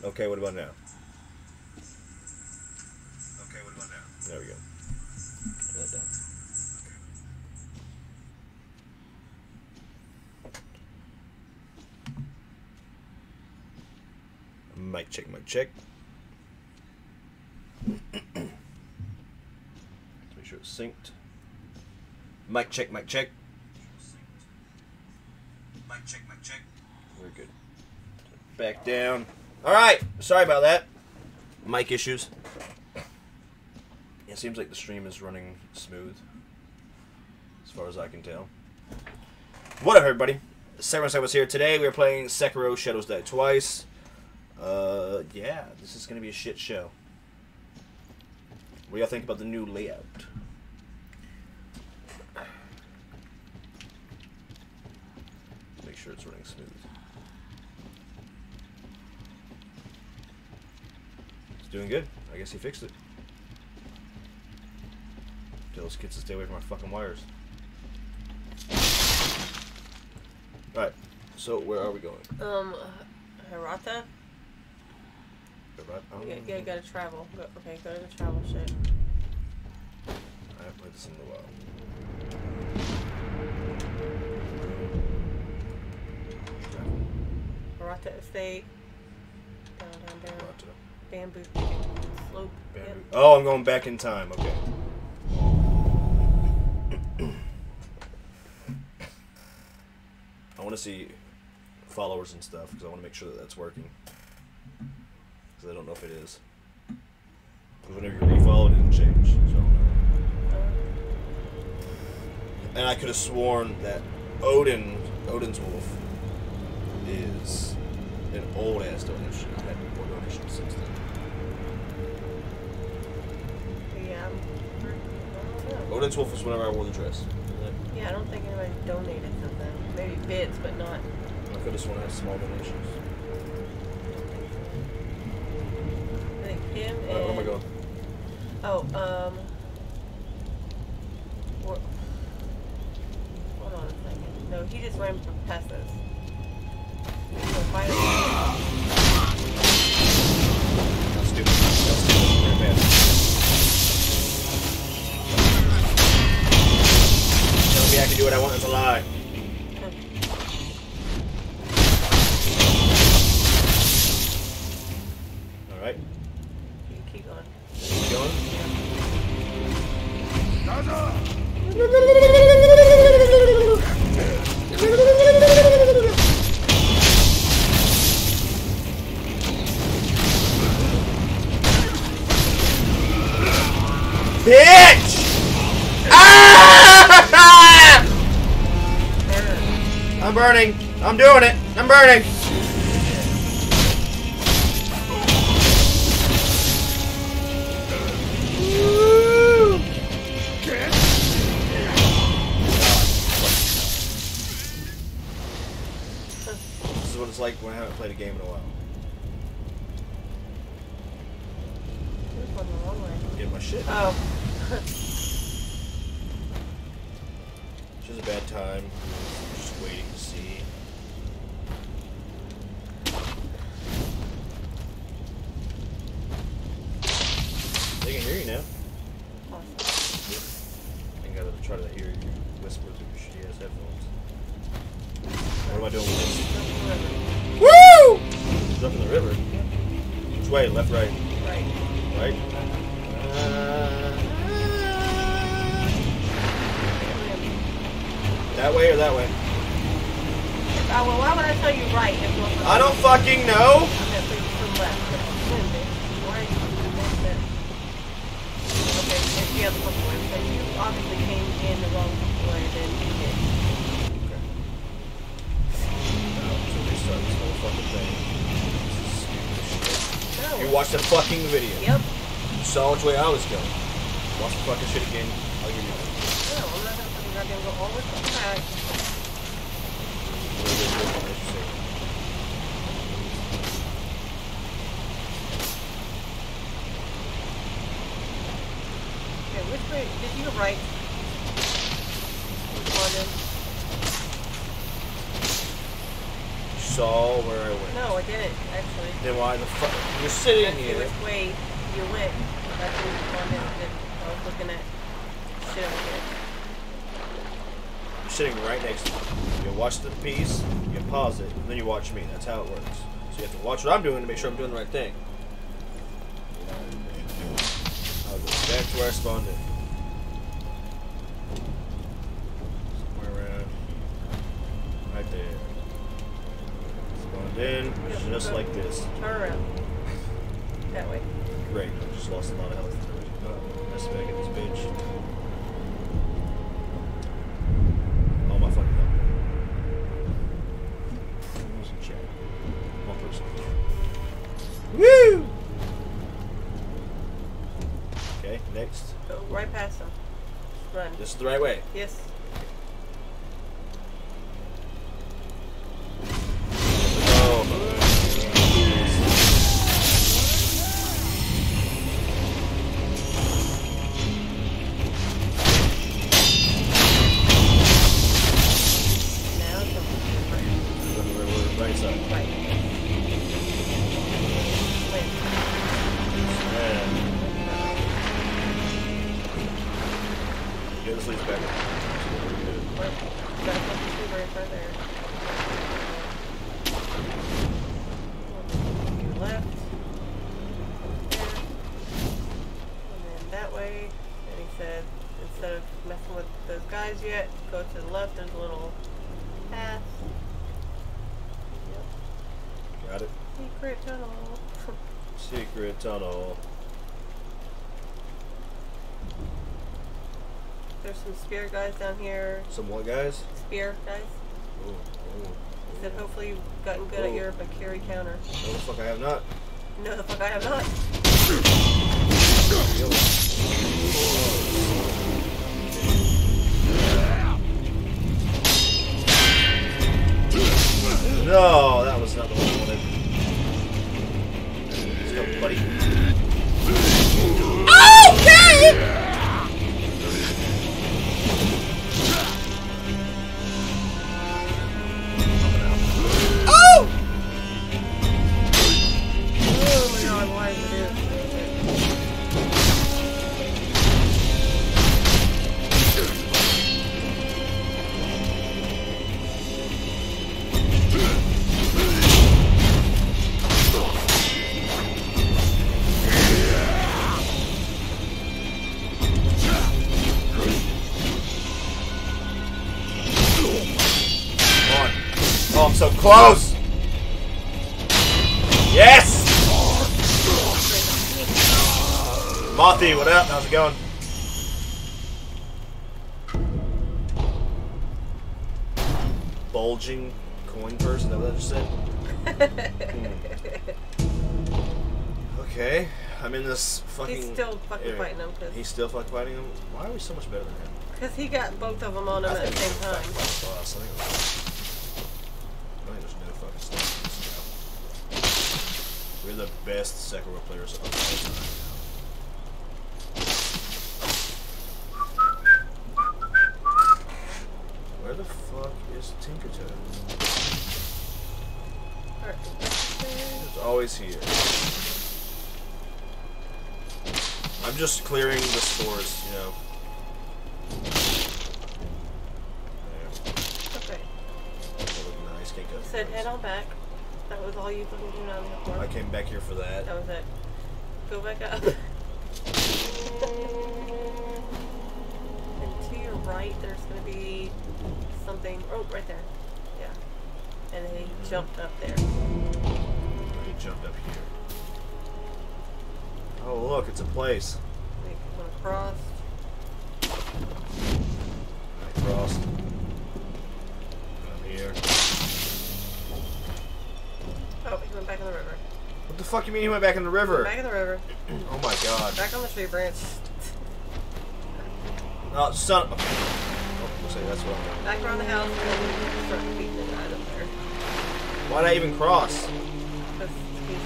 Okay, what about now? Okay, what about now? There we go. Turn that down. Mic check, mic check. Make sure it's synced. Mic check, mic check. Mic check, mic check. Very good. Back down. Alright, sorry about that. Mic issues. It seems like the stream is running smooth, as far as I can tell. What up, everybody? Severance was here today. We are playing Sekiro Shadows Die Twice. Yeah, this is gonna be a shit show. What do y'all think about the new layout? Make sure it's running smooth. It's doing good. I guess he fixed it. Tell those kids to stay away from my fucking wires. Alright, so where are we going? Hirata? Yeah, you gotta travel. Okay, go to the travel shit. I haven't played this in a while. Hirata Estate. Down. Hirata. Bamboo slope. Bamboo. Yep. Oh, I'm going back in time. Okay. I want to see followers and stuff because I want to make sure that that's working. Because I don't know if it is. Because whenever you refollow, it didn't change. So I don't know. And I could have sworn that Odin's Wolf is an old ass donation. I had more donations since then. Yeah. I don't know. Odin's Wolf was whenever I wore the dress. Yeah, I don't think anybody donated something. Maybe bits, but not. I could have sworn I had small donations. I think him and. Where am I going? Oh, hold on a second. No, he just ran past us. That's stupid. That's stupid. Very bad. Tell me I can do what I want. That's a lie. Alright. You keep going. Keep going. Bitch! Ah! I'm burning. I'm doing it. I'm burning. This is what it's like when I haven't played a game in a while. This one's the wrong way. Get my shit. Oh. It's just a bad time. Just waiting to see. They can hear you now. I gotta try to hear you whisper through your shitty ass headphones. What am I doing with this? Woo! Jump in the river. Which way? Left, right? Right. Right? That way or that way? Well, why would I tell you right if you're from I don't fucking know! Okay, so you're from left. Why are you from the Okay, it's the other fucking way. So you obviously came in the wrong way than you did. Okay. So restart this whole fucking thing. This is stupid shit. No. You watched the fucking video. Yep. You saw which way I was going. Watch the fucking shit again. I'll give you that. No, I'm not gonna fucking goddamn go all the way back. Okay, which way? Did you go right? Which one then? saw where I went. No, I didn't, actually. Then why the fuck? You're sitting That's here. which way you went. That's what you wanted. I was looking at shit over here. You're sitting right next to me. You watch the piece, you pause it, and then you watch me. That's how it works. So you have to watch what I'm doing to make sure I'm doing the right thing. I'll go back to where I spawned in. Somewhere around right there. Spawned in, just like this. Turn around. That way. Great. I just lost a lot of health. Let's back at this bitch. All my fucking health. Who's in chat? One person. Woo! Okay, next. Go right past them. Run. This is the right way. Yes. Oh. Now something different. Right side. Right. Wait. Yeah. Yeah, this leads back. Right. Gotta put the two right there. You left. There. And then that way. And he said, instead of messing with those guys yet, go to the left. There's a little path. Yep. Got it. Secret tunnel. Secret tunnel. There's some spear guys down here. Some what guys? Spear guys. Ooh, ooh. He said hopefully you've gotten good at your Bakiri counter. No, the fuck I have not. No, the fuck I have not. No, that was not the one I wanted. Let's go, buddy. Oh my god, why is it this? Come on. Oh, I'm so close! Yes! Mothy, what up? How's it going? Bulging coin purse? Is that what I just said? Okay, I'm in this fucking. He's still fucking area. fighting him He's still fucking fighting him? Why are we so much better than him? because he got both of them on him I at the think same we're time. back by the boss. I think there's no fucking stuff in this job. We're the best Sekiro players of all time. Where the fuck is Tinkertoad? Alright, It's always here. I'm just clearing the stores, you know. okay. That look nice. Can't go He said head on back. That was all you fucking do down here for. I came back here for that. That was it. Go back up. And to your right, there's going to be something. Oh, right there. Yeah. And then he jumped up there. He jumped up here. Oh look, it's a place. We went across. I crossed. I'm here. Oh, he went back in the river. What the fuck you mean he went back in the river? Back in the river. Oh my god. Back on the tree branch. Oh, son of... Oh, looks like that's what I'm doing. Back around the house and then start beating it right up there. Why'd I even cross? Because he's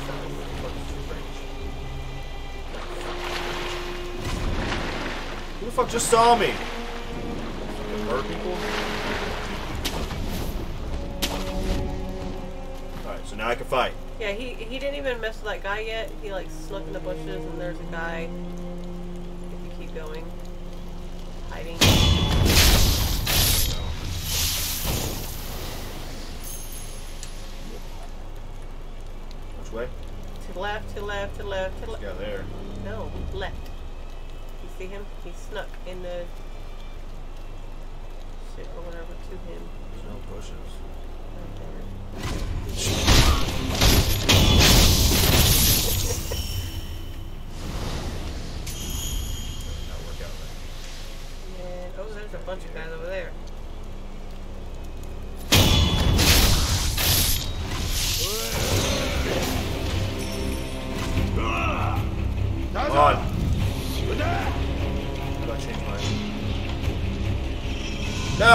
Who the fuck just saw me? Fucking bird people? So now I can fight. Yeah, he didn't even mess with that guy yet. He like snuck in the bushes and there's a guy. If you keep going. Hiding. Which way? To the left, to the left, to the left, to the left. Yeah, there. No, left. You see him? He snuck in the shit or whatever to him. There's no bushes. Right there. Not work out right. And oh, there's a bunch of guys over there. Come on. How do I change mine? No!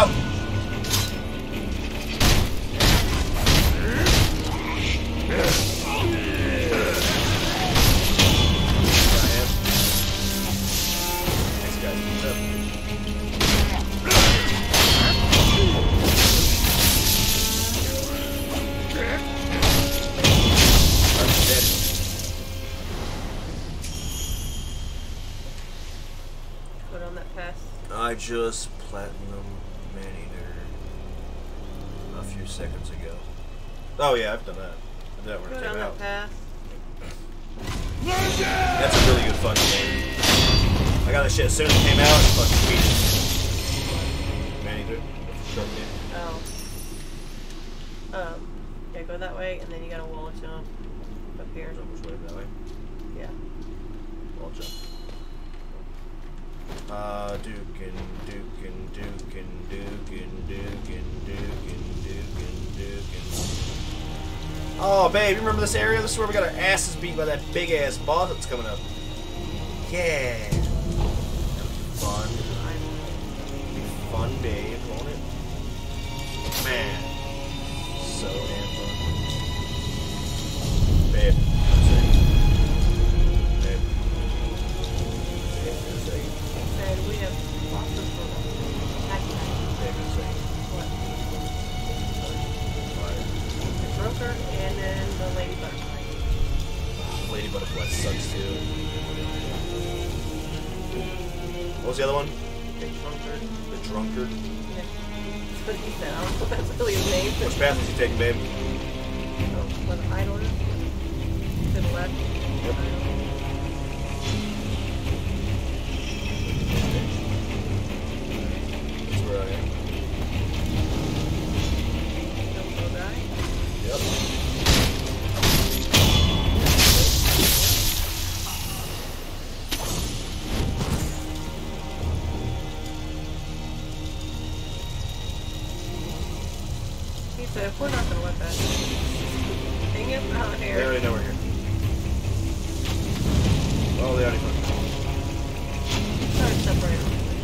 Put on that pass. I just platinum man-eater a few seconds ago. Oh yeah, I've done that. I did that when it Put came on out. that pass. That's a really good fucking game. I got that shit as soon as it came out. It's fucking sweet. Man-eater. Oh. Yeah, go that way, and then you gotta wall jump up here. Which way? That way? Yeah. Wall jump. Duke and Duke and Duke and Duke and Duke and Duke and Duke and Duke and. Oh, babe, you remember this area? This is where we got our asses beat by that big ass boss that's coming up. Yeah. That was fun. It'll be fun, babe, won't it? Man. So damn fun. Babe. Babe. Babe, for a second. And we have lots of fun. Babe, for a second. What? Fire. The drunkard and then the lady butterfly. Lady Butterfly sucks too. What was the other one? The drunkard. The Drunkard. Yeah. That's what he said. I don't know if that's really his name. Which path was he taking, babe? Oh, where the idol is? To the left. Yep. That's where I am. Don't go die. Yep. He said, if we're not gonna let that hang up out They here. already know we're here. Oh, they already know. Try to separate them.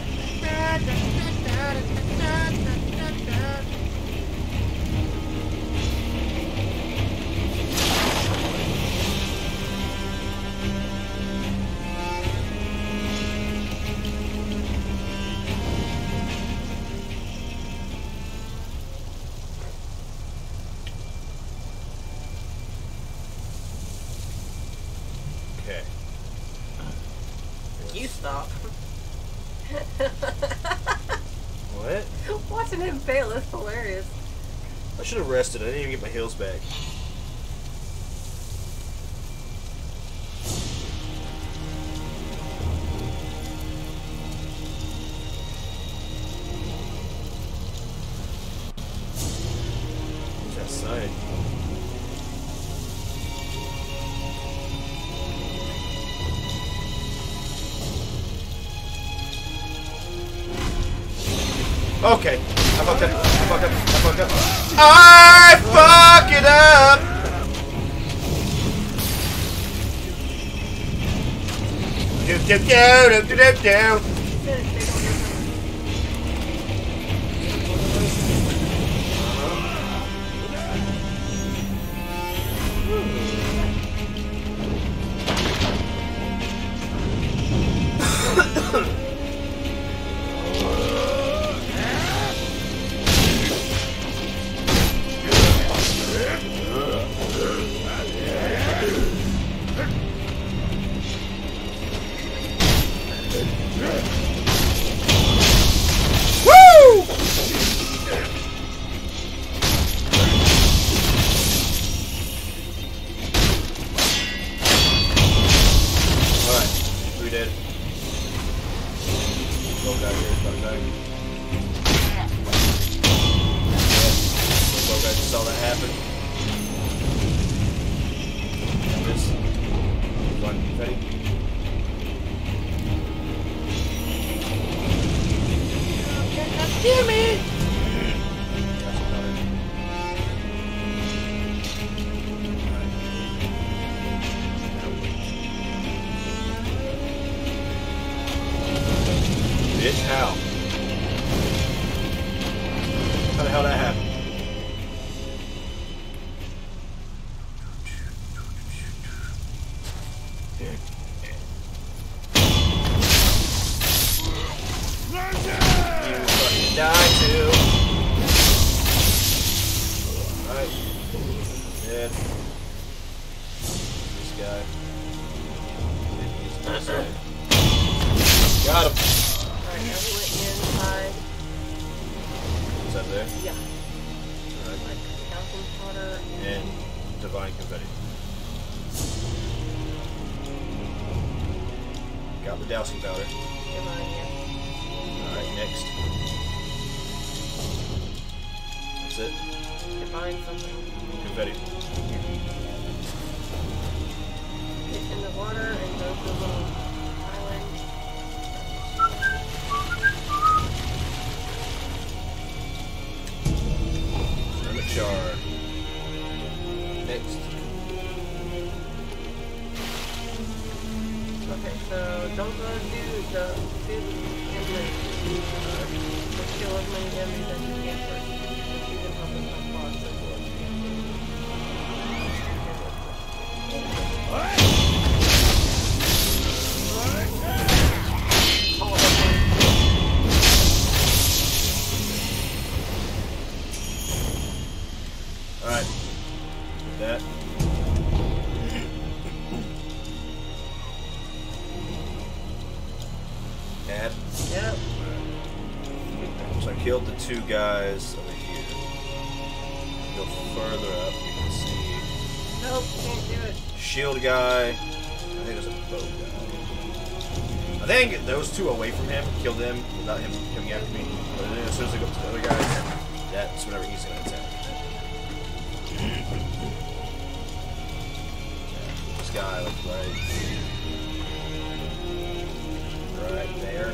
Okay. You stop. What? Watching him fail is hilarious. I should have rested. I didn't even get my heals back. What's that side? Okay. I fucked up. I fucked up. I fucked up. I fuck it up! Do do do do do do do. He said if they don't get them. saw that happen. This. Fun confetti. Damn it! Bitch, how? How the hell that happened? You fucking die too. Alright. Dead. This guy. Got him. Alright, now we went inside. Is that there? Yeah. Alright. Like dowsing powder And divine confetti. Got the dousing powder. divine, yeah. Alright, next. That's it. Divine something. Confetti. Get in the water and go to the little island. Hermit jar. Next. Okay, so don't go do the inlet. Just kill as many enemies as you can first. If you can help us not boss as well. Alright. That. Add. Yep. So I killed the two guys over here. Go further up, you can see Nope, can't do it. shield guy. I think there's a bow guy. I think those two away from him, kill them without him coming after me. But then as soon as I go up to the other guys, that's whenever he's gonna attack. This guy, like right there.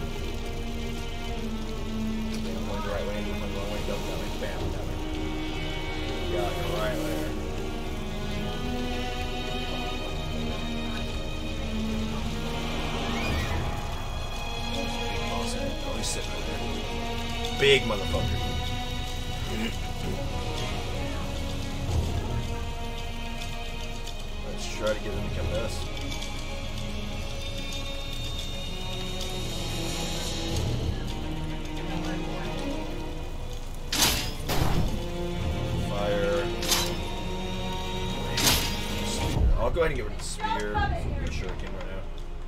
I'm going the right way, I'm going the wrong way, go that way, bam, that way. Yeah, like right there. Awesome. Oh, he's sitting right there. Big motherfucker. Let's try to get him to come to us. Fire. I'll go ahead and get rid of the spear. I'm sure I can right now.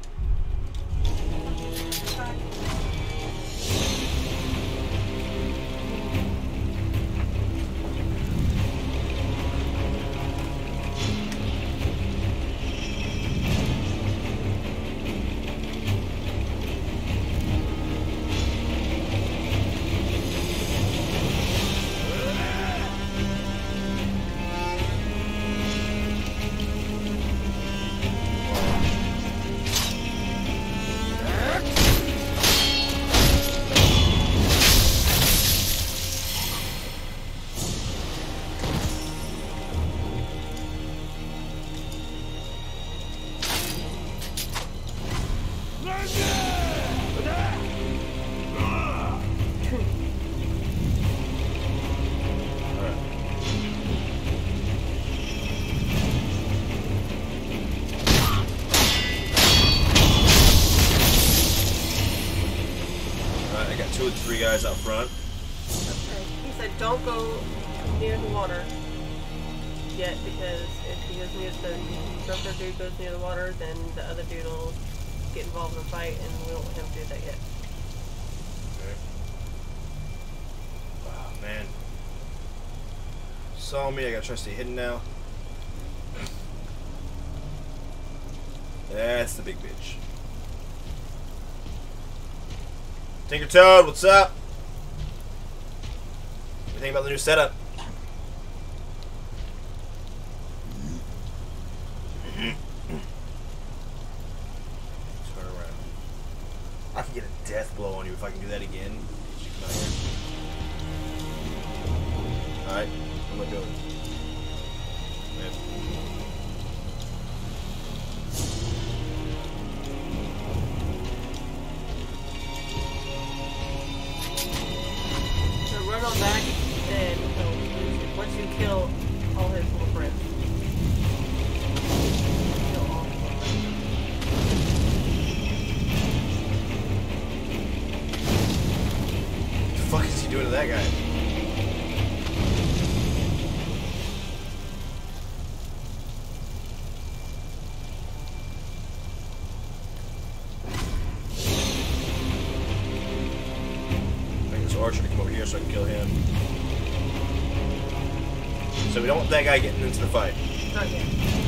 I got 2 or 3 guys out front. Okay. He said don't go near the water yet because if he goes near the jumper dude goes near the water, then the other dude will get involved in the fight and we don't want him to do that yet. Okay. Oh, man. Saw me, I gotta try to stay hidden now. That's the big bitch. Tinker Toad, what's up? What do you think about the new setup? if I can do that again. Come out here. Alright, I'm gonna do it. Man. So run on back, and once you kill all his little friends. Kill all of them. What the fuck is he doing to that guy? Archer to come over here so I can kill him. So we don't want that guy getting into the fight. Not yet.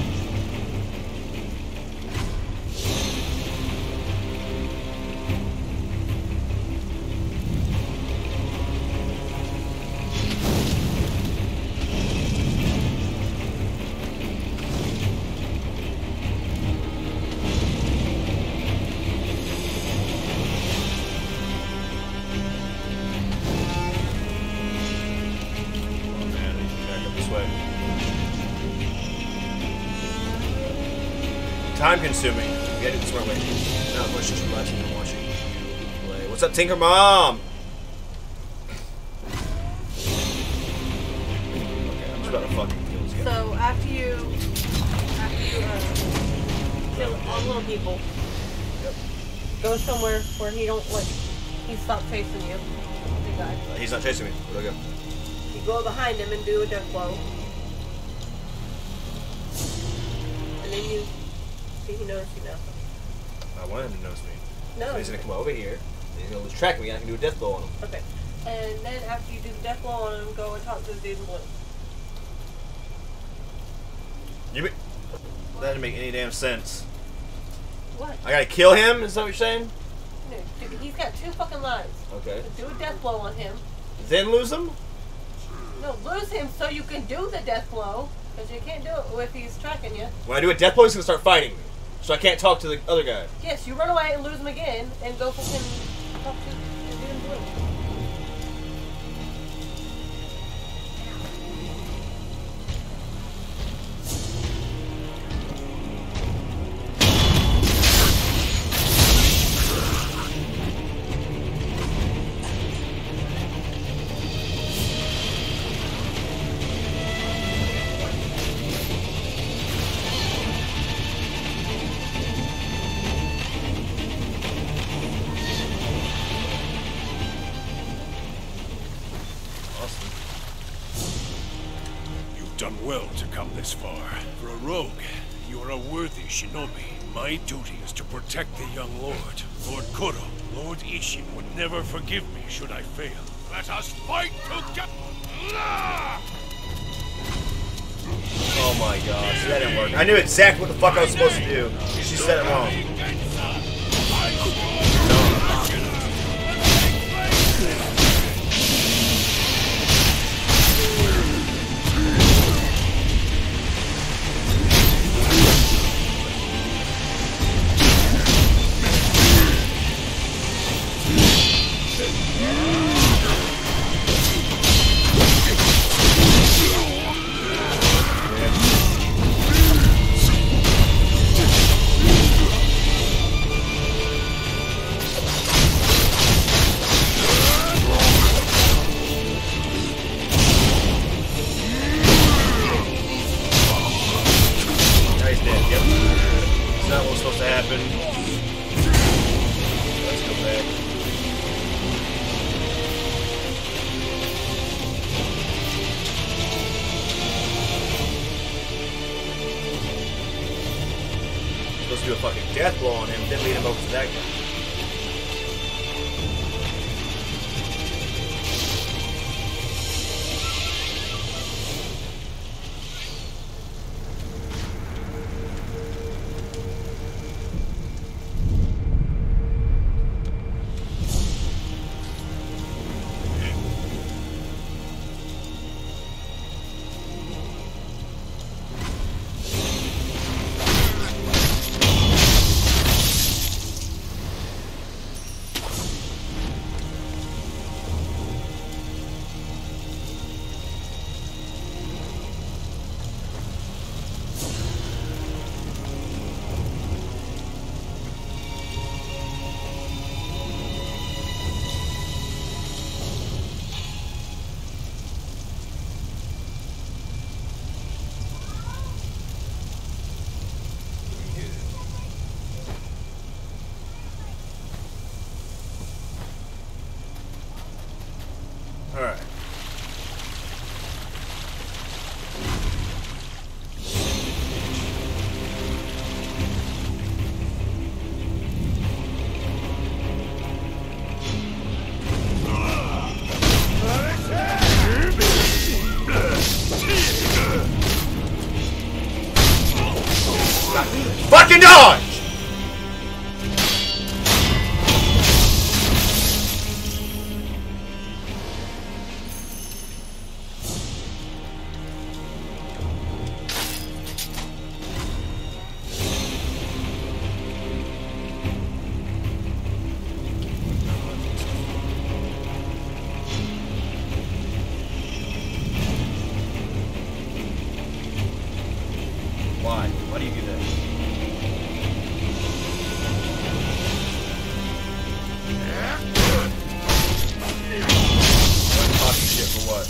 Time consuming. We gotta do this right way. Now let's just relaxing and watching you play. What's up, Tinker Mom? Okay, I'm just about to fucking kill this guy. So after you kill all the little people, Yep. go somewhere where he don't he stopped chasing you. The guy. He's not chasing me. Where'd I go? You go behind him and do a death blow. And then you see he noticed you now. I want him to notice me. No. So he's gonna come over here. And he's gonna lose track of me and I can do a death blow on him. Okay. And then after you do the death blow on him, go and talk to the dude in blue. That didn't make any damn sense. What? I gotta kill him? Is that what you're saying? No, dude, he's got 2 fucking lives. Okay. So do a death blow on him. Then lose him? No, lose him so you can do the death blow. Because you can't do it if he's tracking you. When I do a death blow, he's gonna start fighting me. So I can't talk to the other guy. Yes, you run away and lose him again, and go fucking talk to the dude in blue. Done well to come this far. For a rogue, you are a worthy shinobi. My duty is to protect the young lord. Lord Kuro, Lord Ishin would never forgive me should I fail. Let us fight together! Oh my gosh, that didn't work. I knew exactly what the fuck I was supposed to do. She said it wrong. Do a fucking death blow on him, then lead him over to that guy. duck and dodge! Why? Why do you do that? I'm talking shit for what?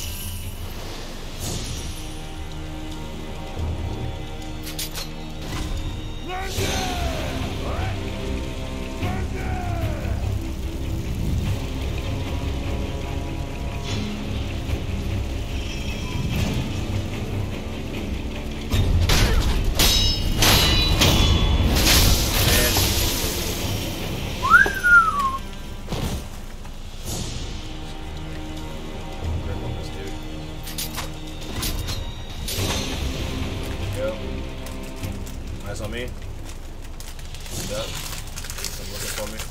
Eyes on me. Yep. Some looking for me.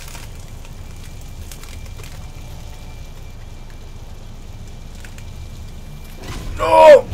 No!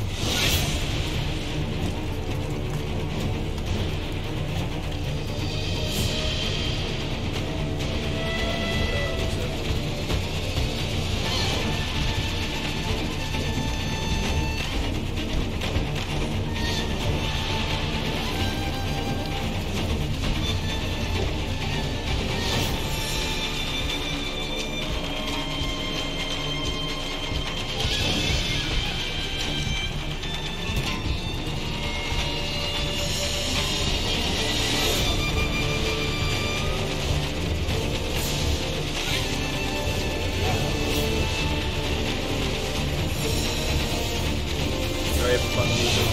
Sorry if I'm fun music.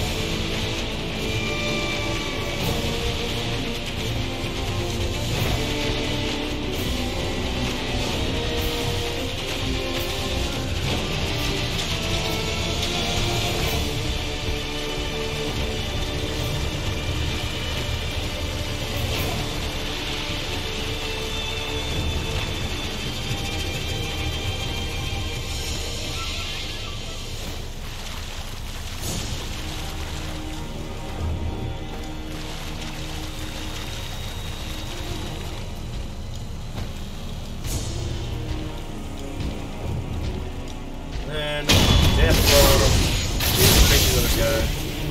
And death blow. Crazy little guy.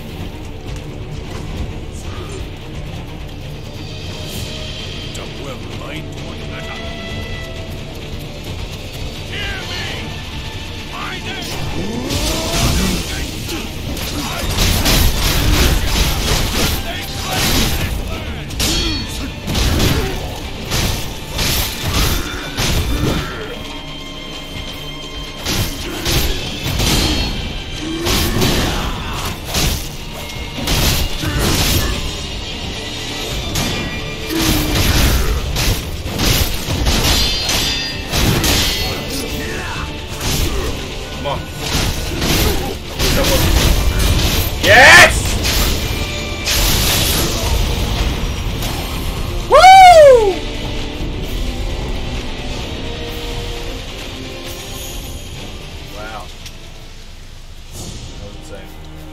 Done well, my daughter. Hear me! My name! Come on. Yes! Woo! Wow. That was insane.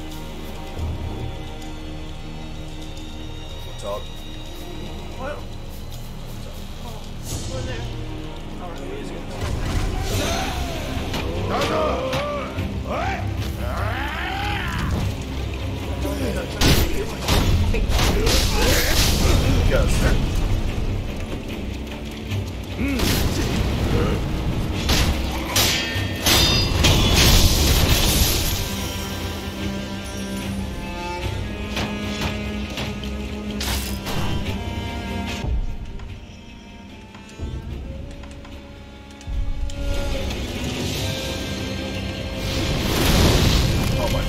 We'll talk. What? Oh, in there. Oh, Easy. Because oh my.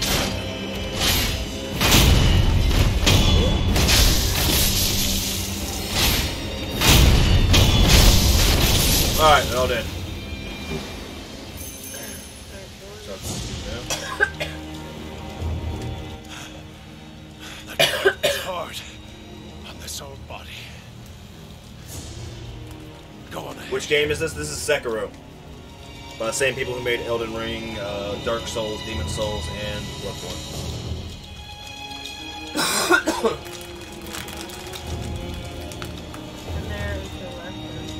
Alright, they're all dead. It's hard. bless our body. Go on ahead. Which game is this? This is Sekiro. By the same people who made Elden Ring, Dark Souls, Demon Souls, and Bloodborne. And there is the last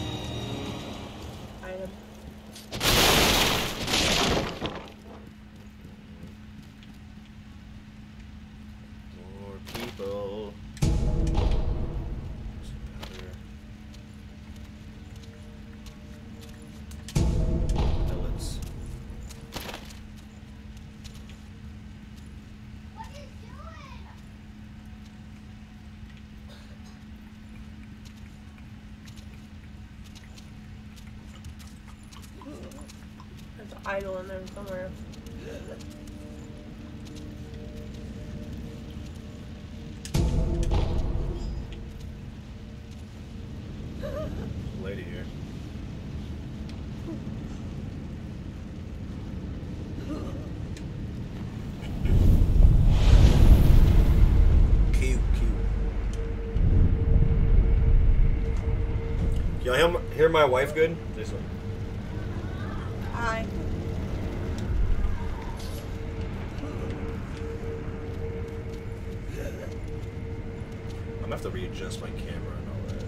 item. More people. Pellets. There's an idol in there somewhere. Lady here. Cute. Y'all hear my wife good? This one. Hi. I'm gonna have to readjust my camera and all that.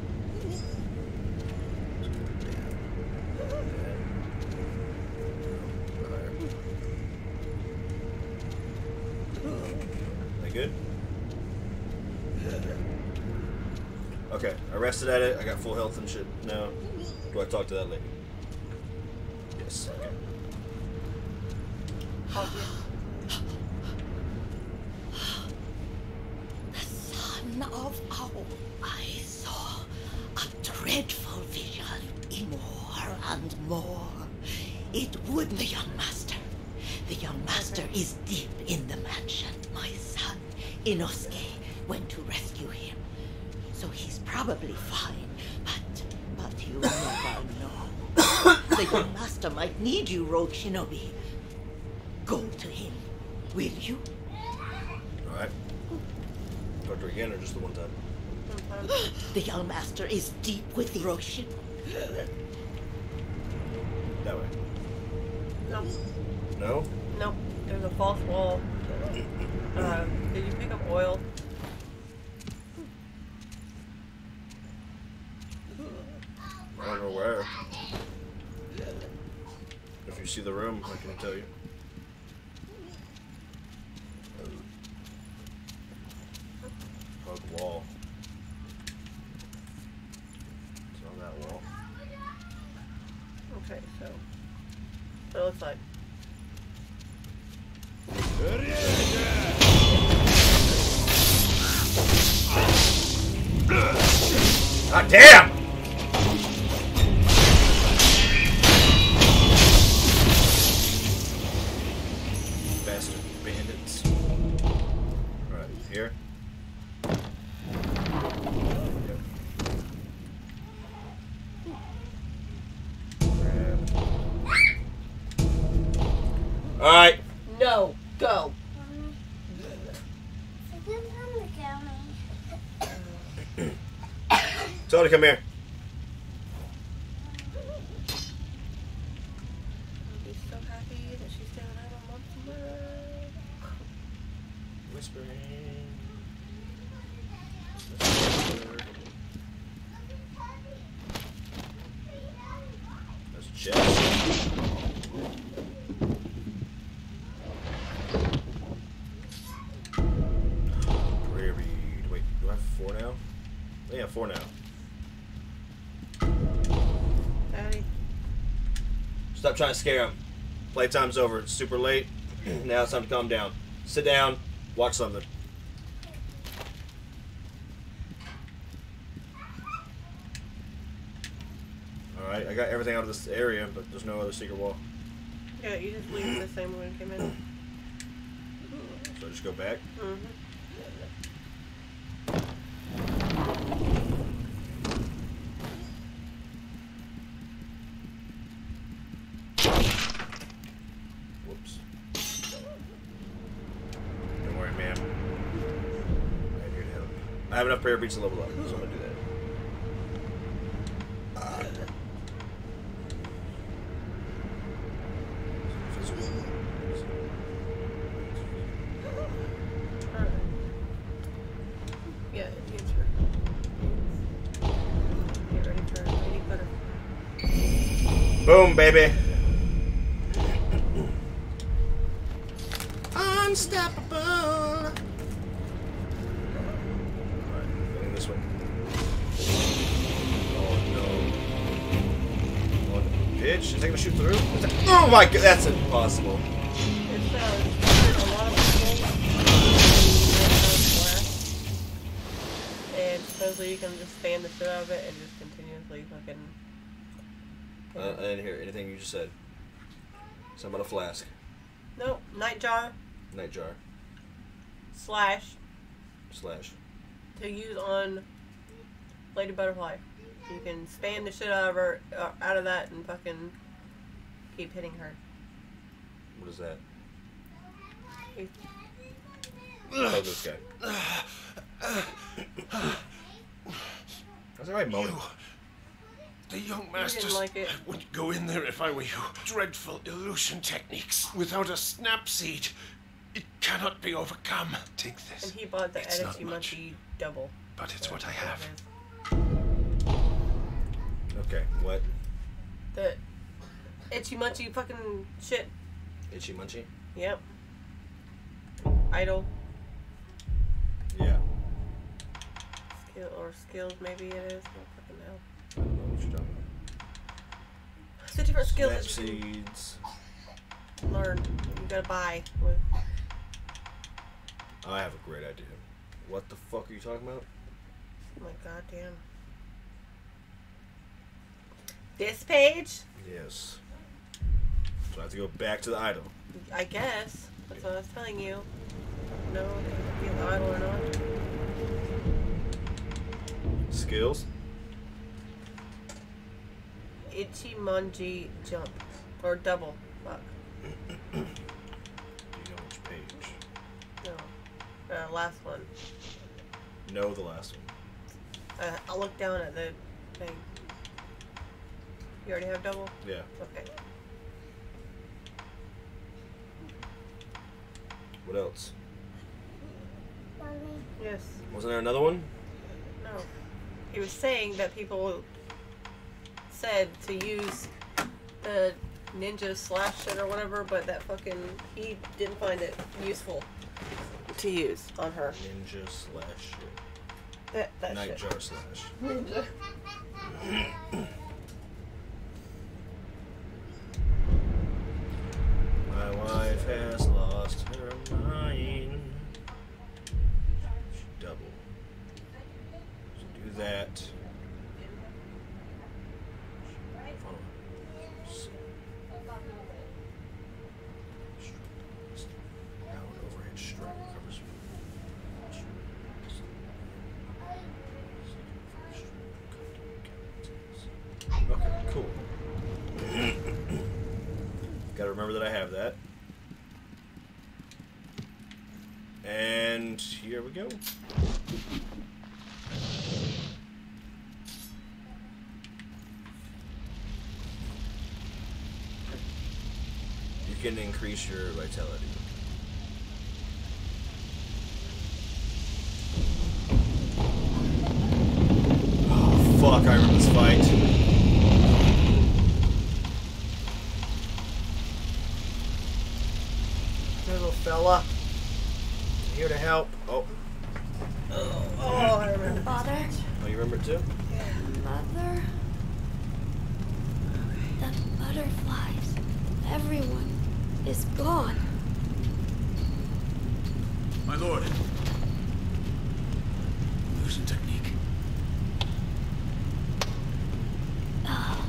That good? Okay, I rested at it. I got full health and shit now. Do I talk to that lady? Yes. Okay. Son of owl, I saw a dreadful vision, more and more. It would the young master. The young master is deep in the mansion. My son, Inosuke, went to rescue him. So he's probably fine, but you never know. The young master might need you, Rogue Shinobi. Go to him, will you? Alright. Talk to her again or just the one time? The young master is deep with the Rogue Shinobi. That way. Nope. No? Nope. There's a false wall. Did you pick up oil? I don't know where. If you see the room, I can tell you. Hug wall. It's on that wall. Okay, so it looks like. God damn! Bastard bandits. Alright, here. Yep. Grab. Alright. No, go. Tony, come here. I'll be so happy that she's gonna have a month to live. Whispering. There's a chest. Prayer read. Wait, do I have 4 now? Yeah, 4 now. Daddy. Stop trying to scare him. Playtime's over. It's super late. Now it's time to calm down. Sit down. Watch something. Alright, I got everything out of this area, but there's no other secret wall. Yeah, you just leave it the same way it came in. So I just go back. Mm-hmm. Whoops. Don't worry, ma'am. I'm here to help. I have enough prayer beads to level up, so I'm gonna do that. Yeah, it needs her. Get ready for Lady Butterfly. Boom, baby. Unstoppable. Alright, going this way. Oh no. Oh, bitch, is that gonna shoot through? Oh my god, that's impossible. It's a lot of people. And supposedly you can just fan the shit out of it and just continuously fucking. I didn't hear anything you just said. Something about a flask. Nope, Nightjar Nightjar. slash Slash. to use on Lady Butterfly. You can span the shit out of her, out of that, and fucking keep hitting her. What is that? You- Oh, this guy. That's alright, moaning. The young masters. like it. I wouldn't go in there if I were you. Dreadful illusion techniques. Without a snap seed, it cannot be overcome. Take And this. he bought the It's not much, Edichi double. but it's what I That's have. it Okay, what? is. The Itchy Munchy fucking shit. Itchy Munchy? Yep. Idol. Yeah. Skill or skills maybe it is. I don't fucking know. I don't know what you're talking It's a different skill about. that Snap you can seeds. learn. You gotta buy with. I have a great idea. What the fuck are you talking about? Oh my goddamn. This page? Yes. So I have to go back to the idol. I guess. That's what I was telling you. No, it could be an idol or not. Skills? Itchy Munji jump. Or double. Fuck. Do you know which page? No. Last one. No, the last one. I'll look down at the thing. You already have double? Yeah. Okay. What else? Yes. Wasn't there another one? No. He was saying that people said to use the ninja slash shit or whatever, but that fucking he didn't find it useful to use on her. Ninja slash shit. That shit. Nightjar slash. Ninja. My wife has lost her mind. Double. So do that. Follow. Now an overhead strike covers. Okay, cool. Gotta remember that I have that. And here we go. You can increase your vitality. Oh, fuck, I remember this fight. Little fella. Here to help. Oh. Oh, I remember. Father? Oh, you remember it too? Mother? The butterflies. Everyone is gone. My lord. Illusion technique. Ah.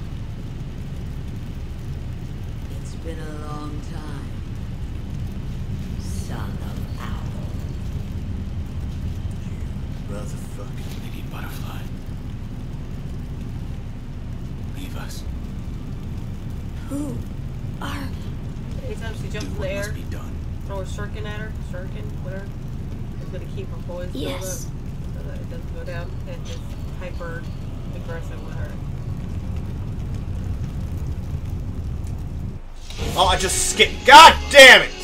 It's been a long time, son of Owl. Motherfucker. Lady Butterfly. Leave us. Who are... Anytime she Do jumps in the what must air, be done. throw a shuriken at her. Shuriken, whatever. It's gonna keep her poise. Yes. Build that it doesn't go down and just hyper aggressive with her. Oh, I just skipped. God damn it!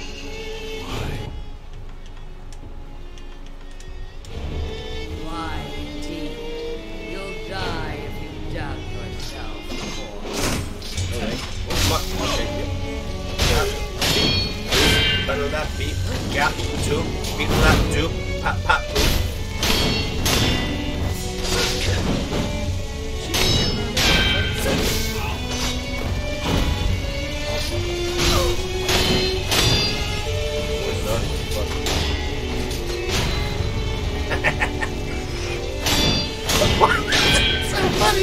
Why, indeed? You'll die if you doubt yourself. Okay. Well, okay. Yeah. Better than that. Beat. Gap. Two. Beat than that. Two. Pop. Pop. So funny.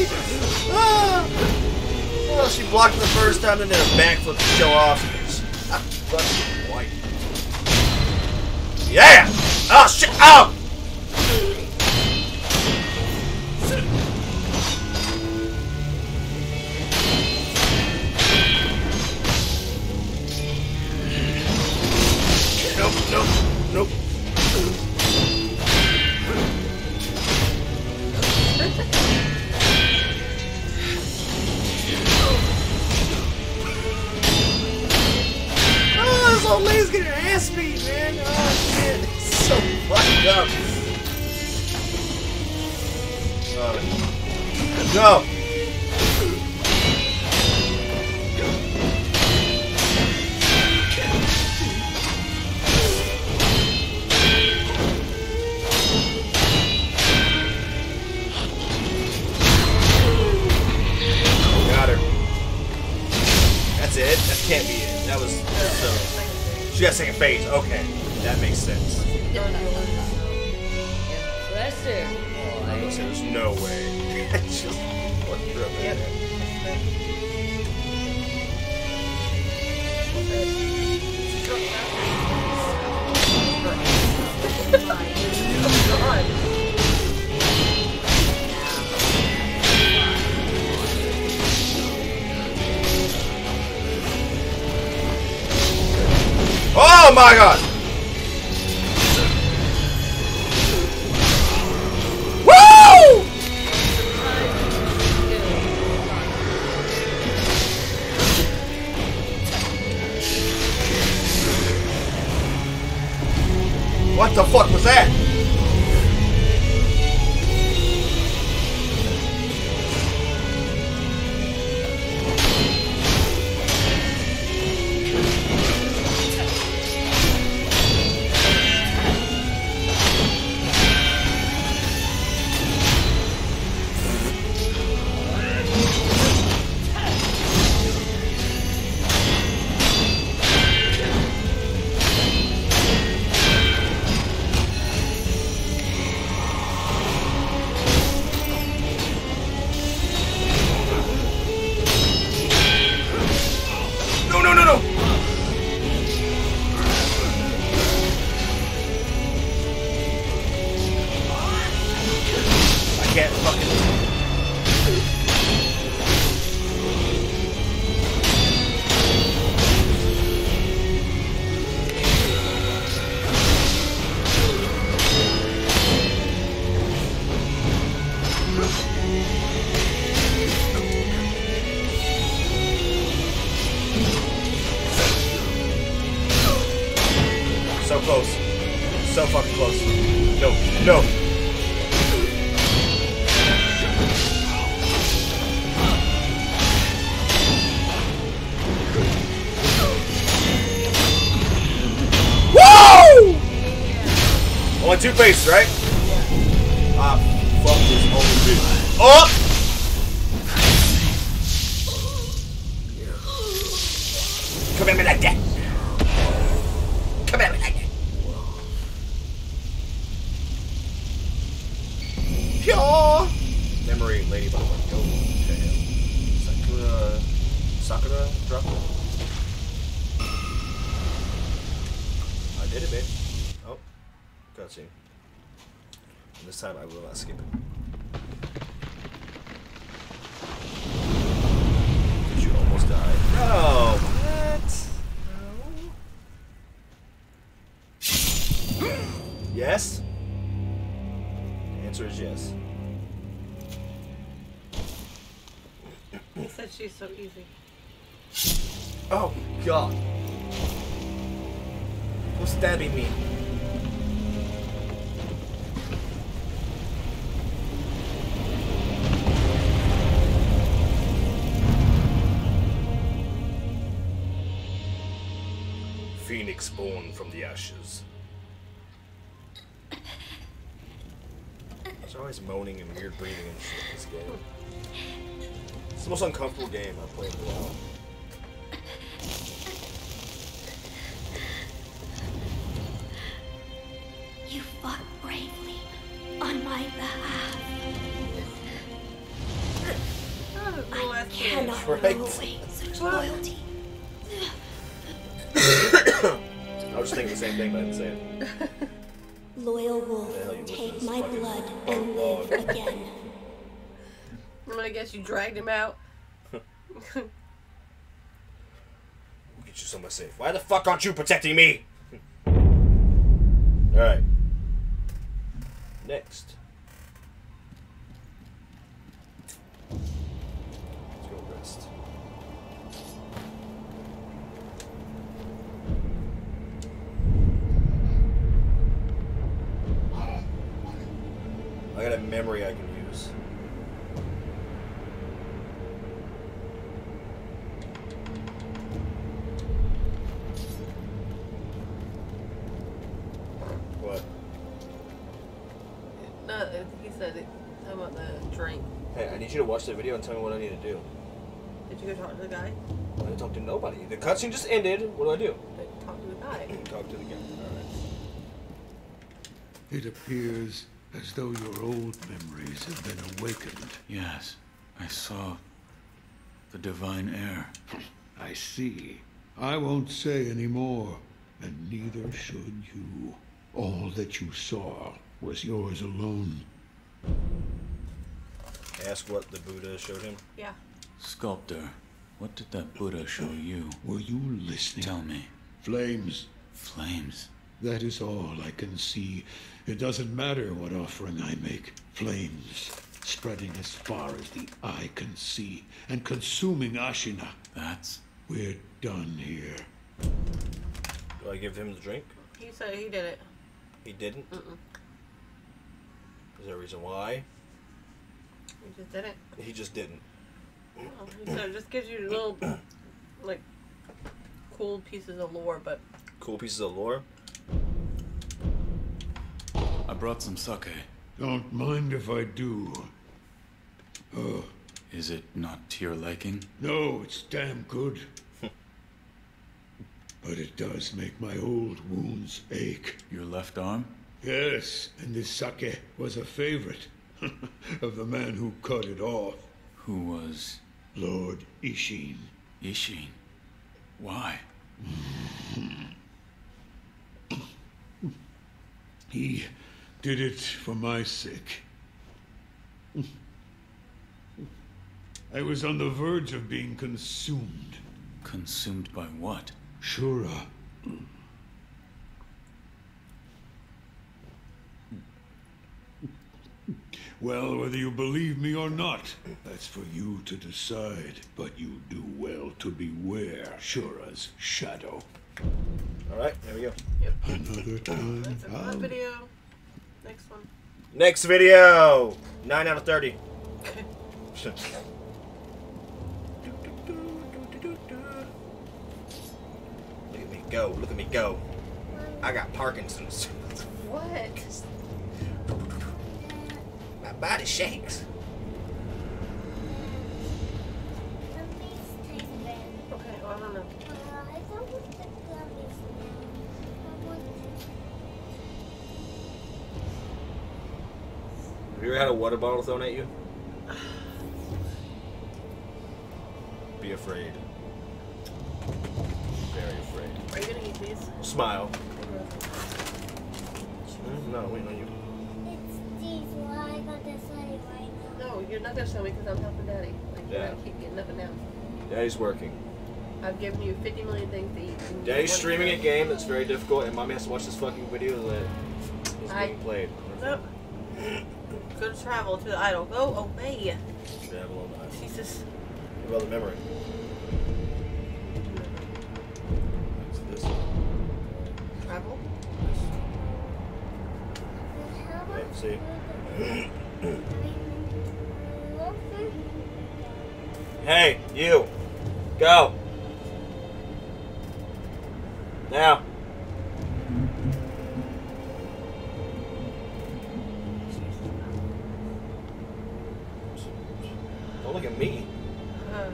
Well, she blocked it the first time and then a backflip to show off. Fucking white. Yeah! Oh shit! Oh! Nope. This old lady's getting her ass beat, man. Oh shit, it's so fucked up. No. Got her. That's it. That can't be it. That was so. She got second phase. Okay, that makes sense. Impressive, I was boy. gonna say, there's no way. Just what threw up in Yep. there. Oh my god! Woo! What the fuck was that? No! I can't fucking. So close. So fucking close. No. Woo! Only two faces, right? Ah, fuck this only two. Oh! Come at me like that. Come at me like that. Pure memory, Ladybug. Go to hell. Sakura drop it. I did it, babe. Oh, cutscene. And this time I will not skip it. Did you almost die? No. What? No. Yes. answer is yes. He said she's so easy. Oh, God. What's stabbing me? Phoenix born from the ashes. There's always moaning and weird breathing and shit in this game. It's the most uncomfortable game I've played in a while. You fought bravely on my behalf. Oh, I last cannot Right. throw away such loyalty. I was just thinking the same thing, but I didn't say it. Loyal The hell wolf, you take listen to my this fucking blood and live monologue. again. I'm gonna guess you dragged him out. We'll get you somewhere safe. Why the fuck aren't you protecting me? Alright. Next. Let's go rest. I got a memory I can use. What? No, he said it. Talking about the drink. Hey, I need you to watch the video and tell me what I need to do. Did you go talk to the guy? I didn't talk to nobody. The cutscene just ended. What do I do? Like, talk to the guy. Talk to the guy. Alright. It appears as though your old memories have been awakened. Yes, I saw the divine air. I see. I won't say any more, and neither should you. All that you saw was yours alone. Ask what the Buddha showed him. Yeah. Sculptor, what did that Buddha show you? Were you listening? Tell me. Flames. Flames. That is all I can see. It doesn't matter what offering I make. Flames, spreading as far as the eye can see, and consuming Ashina. That's... We're done here. Do I give him the drink? He said he did it. He didn't? Mm-mm. Is there a reason why? He just didn't. He just didn't. Oh, he said it just gives you little, like, cool pieces of lore, but Cool pieces of lore. I brought some sake. Don't mind if I do. Oh, Is it not to your liking? no, it's damn good. But it does make my old wounds ache. Your left arm? Yes, and this sake was a favorite of the man who cut it off, Who was Lord Ishin. Ishin? Why? He did it for my sake. I was on the verge of being consumed. Consumed by what? Shura. Well, whether you believe me or not, that's for you to decide. But you do well to beware Shura's shadow. Alright, there we go. Another time. that's a fun video. Next one. Next video! 9 out of 30. Look at me go. Look at me go. I got Parkinson's. What? My body shakes. Okay, well, I don't know. Have you ever had a water bottle thrown at you? Be afraid. Very afraid. Are you gonna eat these? Smile. No, wait on you. No, you're not gonna show me because I'm helping Daddy. Like, you Yeah. gotta keep getting up and down. Daddy's working. I've given you 50 million things to eat. and Daddy's one streaming a thing- game that's very difficult, and Mommy has to watch this fucking video that is I- being played. Nope. Go to travel to the idol. Go away. Travel on the island. Jesus. What about the memory? What's this? Travel? Yeah, see? Hey, you! Go! Now! Don't look at me. I have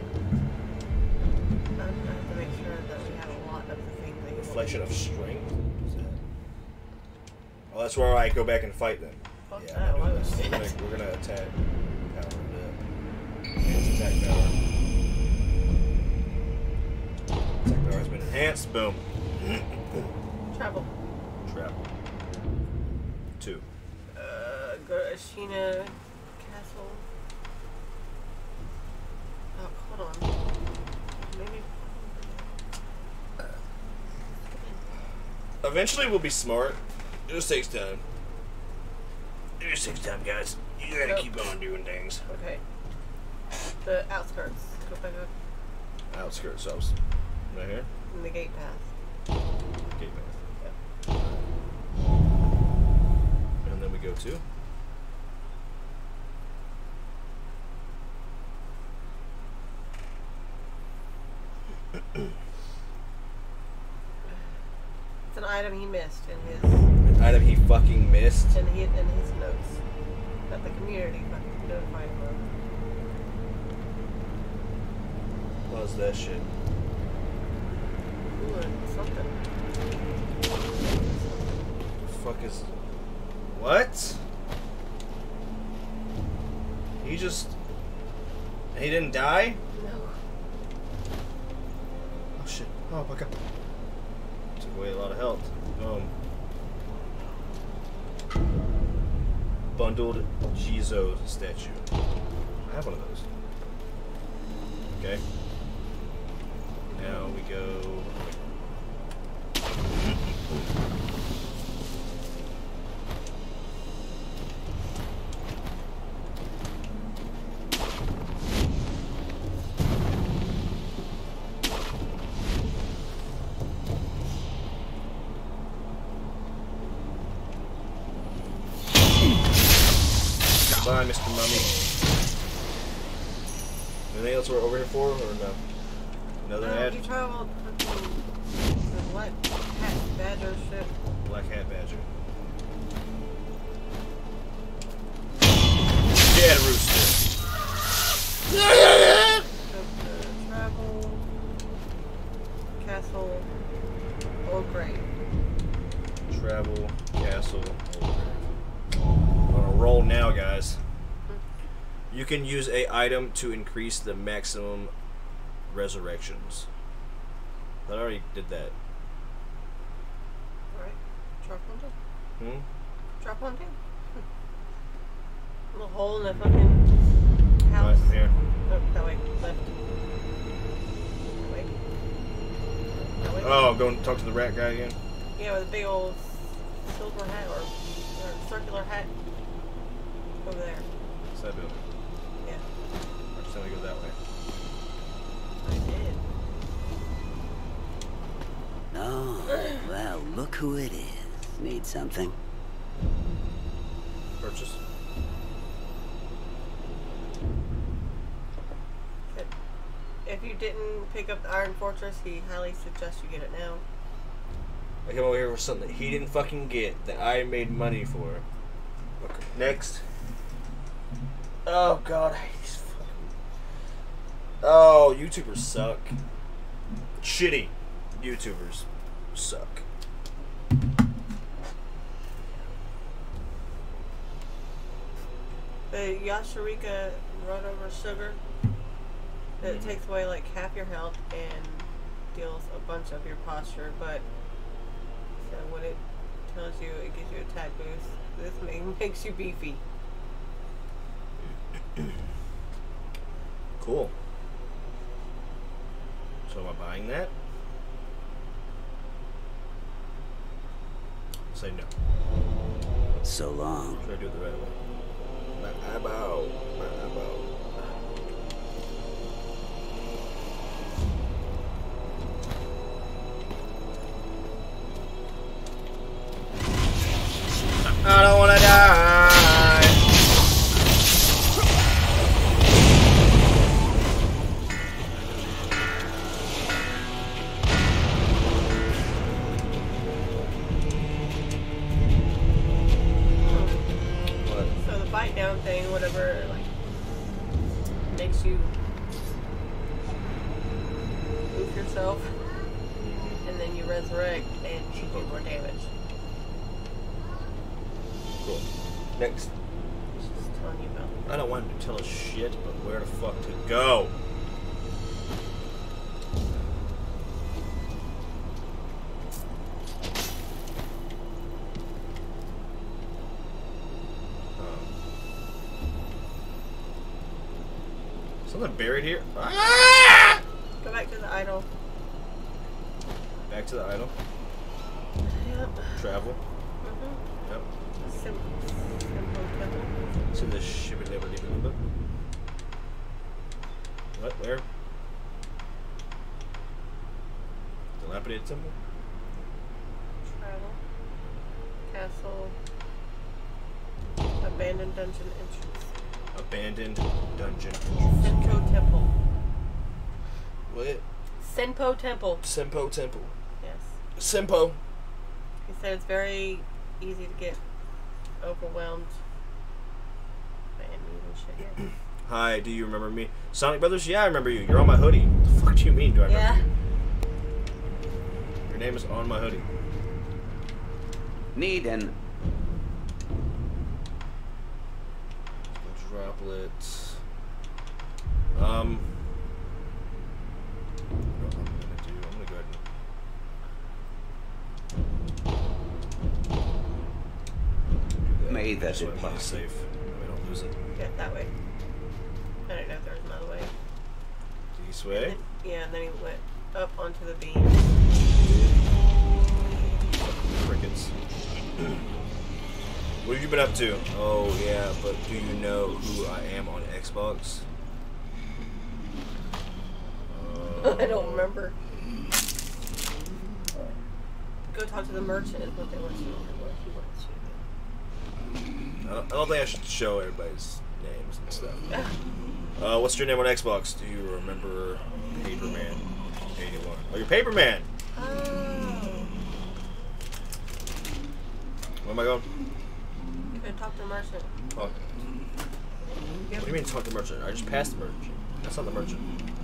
to make sure that we have a lot of the things that you want. Reflection of strength? What is that? Oh, that's where I go back and fight them. Fuck Yeah, that, I'm why gonna do would this. you- We're gonna attack power a bit. Enhance attack power. Attack power has been enhanced. Boom. Travel. Travel. 2. Go to Ashina Castle. Oh, hold on. Maybe. Eventually we'll be smart. It just takes time. It just takes time, guys. You gotta keep on doing things. Okay. The outskirts. Go back up Outskirts, so I was right here. in the gate path. Gate path. And then we go to It's an item he missed in his an item he fucking missed. in his notes that the community fucking notified him of. What was that shit? Ooh, and something. The fuck is? What? He just. He didn't die? No. Oh shit. Oh my god. Took away a lot of health. Bundled Jizo statue. I have one of those. Okay. Now we go. Bye, Mr. Mummy. Anything else we're over here for, or no? Another ad? You traveled fucking the black hat badger ship. Black Hat Badger. Dead Rooster. Travel. Castle. Old Grave. Travel, Castle, Old Grave. On a roll now, guys. You can use a item to increase the maximum resurrections. I already did that. Alright. Drop one down. Hmm? Drop one down. Little hole in the fucking house. Right, here. Oh, that way. Left. That way. That way. Oh, go and talk to the rat guy again? Yeah, with a big old silver hat or circular hat. Over there. What's that building? Yeah. I'm just gonna go that way. I did. Oh, well, look who it is. Need something? Purchase. If you didn't pick up the Iron Fortress, he highly suggests you get it now. I came over here for something that he didn't fucking get that I made money for. Okay, next. Oh god, I hate these fucking. Oh, YouTubers suck. Shitty YouTubers suck. The Yasharika run over sugar that takes away like half your health and deals a bunch of your posture, but so when it tells you it gives you attack boost, this makes you beefy. Cool. So am I buying that? Say no. So long. Try to do it the right way. My eyeball. My eyeball. I don't wanna die. So the bite down thing, whatever, like, makes you move yourself, and then you resurrect, and you do more damage. Cool. Next. Just telling you about. I don't want him to tell us shit, but where the fuck to go? Something buried here? Ah! Go back to the idol. Back to the idol. Yep. Travel. Mm-hmm. Yep. Simple temple. To the shibbolibba. What? Where? Dilapidated temple? Travel. Castle. Abandoned dungeon entrance. Abandoned dungeon. Senpo Temple. What? Senpo Temple. Senpo Temple. Yes. Senpo. He said it's very easy to get overwhelmed by enemies and shit here. Hi, do you remember me? Sonic Brothers? Yeah, I remember you. You're on my hoodie. What the fuck do you mean, do I remember Yeah. you? Your name is on my hoodie. Need an Droplets. What I'm gonna go ahead and May that so I depart. play safe. That way I don't lose it. Yeah, that way. I don't know if there's another way. This way. Yeah, and then he went up onto the beam. Crickets. What have you been up to? Oh yeah, but do you know who I am on Xbox? I don't remember. Go talk to the merchant is what they want you to do. What he wants you I don't think I should show everybody's names and stuff. What's your name on Xbox? Do you remember Paperman 81? Oh, you're Paperman! to do. Oh. Where am I going? You could talk to the merchant. Oh. What do you mean talk to the merchant? I just passed the merchant. That's not the merchant.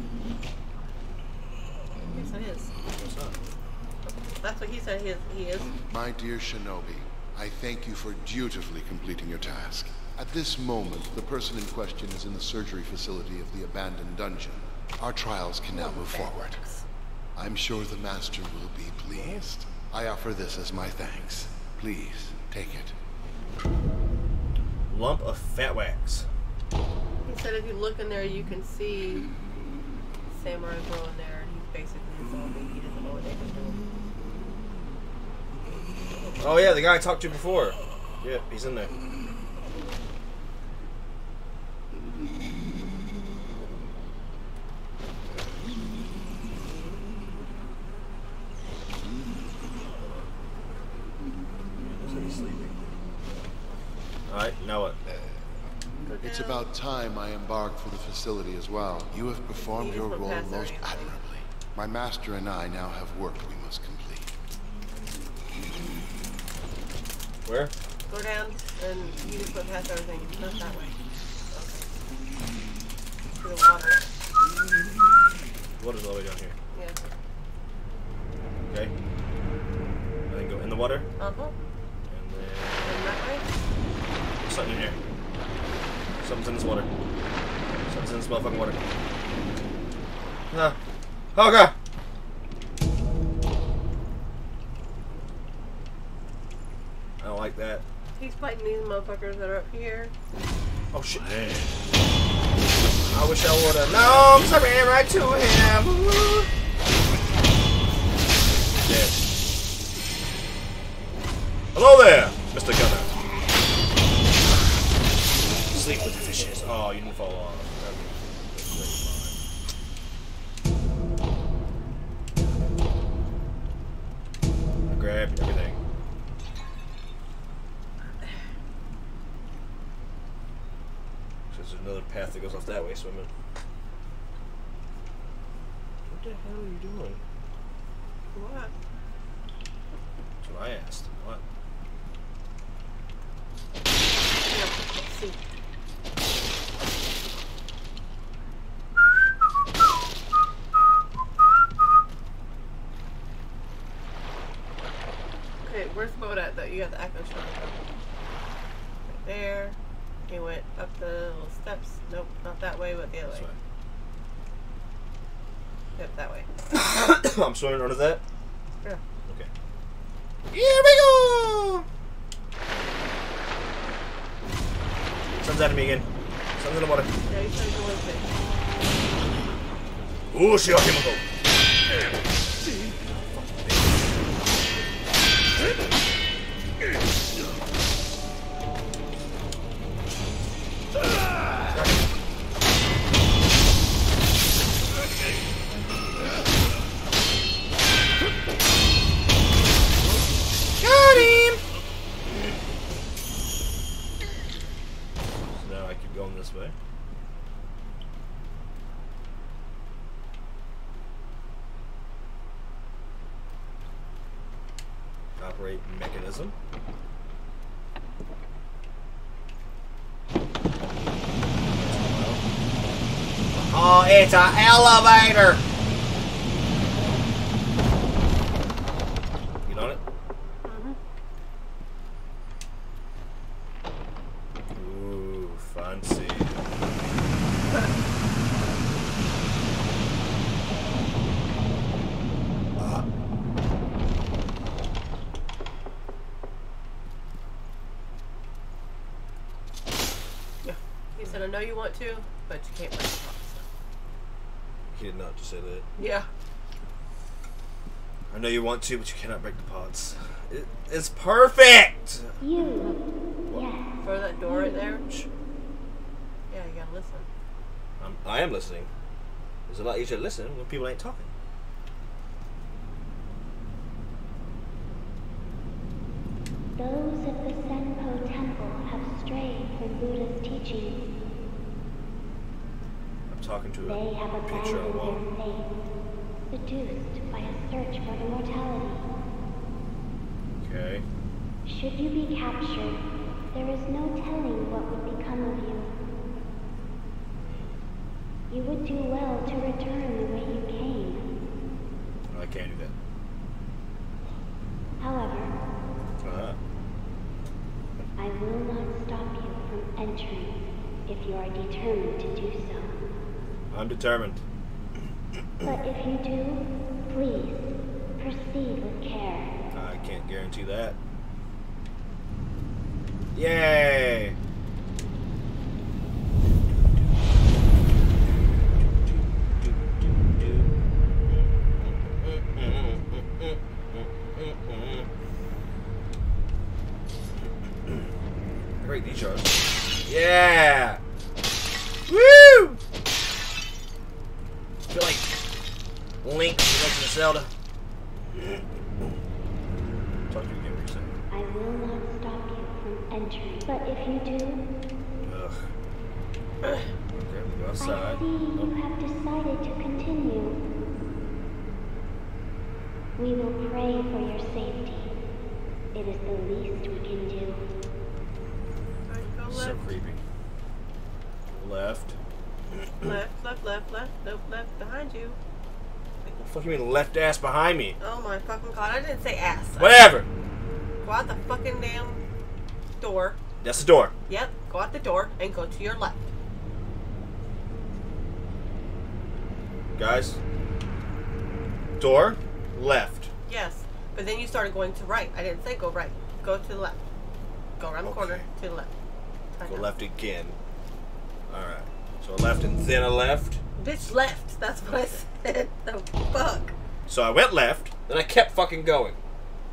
Yes, it is. No, it's not. That's what he said he is. My dear Shinobi, I thank you for dutifully completing your task. At this moment, the person in question is in the surgery facility of the abandoned dungeon. Our trials can now move forward. I'm sure the Master will be pleased. I offer this as my thanks. Please, take it. Lump of fat wax. He said if you look in there, you can see Samurai Girl in there, and he's basically a zombie. He doesn't know what they can do. Oh yeah, the guy I talked to before. Yeah, he's in there. Looks like he's sleeping. Alright, now what? It's about time I embarked for the facility as well. You have performed your role most admirably. My master and I now have work we must complete. Where? Go down, and you just went past everything. Not that way. Okay. To the water. Water's all the way down here. Yeah. Okay. And then go in the water. Uh-huh. And then And that way? there's something in here. Something's in this water. Something's in this motherfucking water. Ah. Oh god! I don't like that. He's fighting these motherfuckers that are up here. Oh shit. I wish I would've known, 'cause I ran right to him. Ooh. Dead. Hello there, Mr. Gunner. sleep with the fishes. Oh, you didn't fall off. I grabbed everything. There's another path that goes off that way, swimming. What the hell are you doing? What? That's what I asked. What? Let's see. Okay, where's the boat at though? You got the echo shot. Right there. You went up the little steps. Nope, not that way, but the other This way. way. Yep, that way. I'm swimming under that? Yeah. Okay. Here we go! Sun's at me again. Sun's in the water. Yeah, you tried to go with it. Ooh, she got him. Got him! So now I keep going this way. Operate mechanism. Oh, it's an elevator! You on it? Ooh, fancy. Yeah. He said, I know you want to, but you can't break the box. He did not just say that. Yeah. I know you want to, but you cannot break the pods. It's perfect! Throw that door right there. Yeah, you gotta listen. I am listening. It's a lot easier to listen when people ain't talking. Those of the Senpo Temple have strayed from Buddha's teachings. I'm talking to They have a picture on the wall. abandoned their faith, seduced by a search for immortality. Okay. Should you be captured, there is no telling what would become of you. You would do well to return the way you came. No, I can't do that. However, Uh-huh. I will not stop you from entering if you are determined to do so. I'm determined. But if you do, please proceed with care. I can't guarantee that. Yay! Great decharge. Yeah! Woo! I feel like Link from The Legend of Zelda. Talk to you again, what you say. I will not stop you from entering. But if you do, Ugh. Okay, we go I outside. see you have decided to continue. We will pray for your safety. It is the least we can do. Alright, go So left. creepy. Left. Left, left, left, left. Nope, left behind you. What the fuck you mean left ass behind me? Oh my fucking god, I didn't say ass. Whatever! Go out the fucking damn door. That's the door. Yep, go out the door and go to your left. Guys. Door. Left. Yes, but then you started going to right. I didn't say go right. Go to the left. Go around the corner Okay. to the left. I Go know. left again. Alright. So a left and then a left. Bitch left. That's what I said. The fuck. So I went left, then I kept fucking going.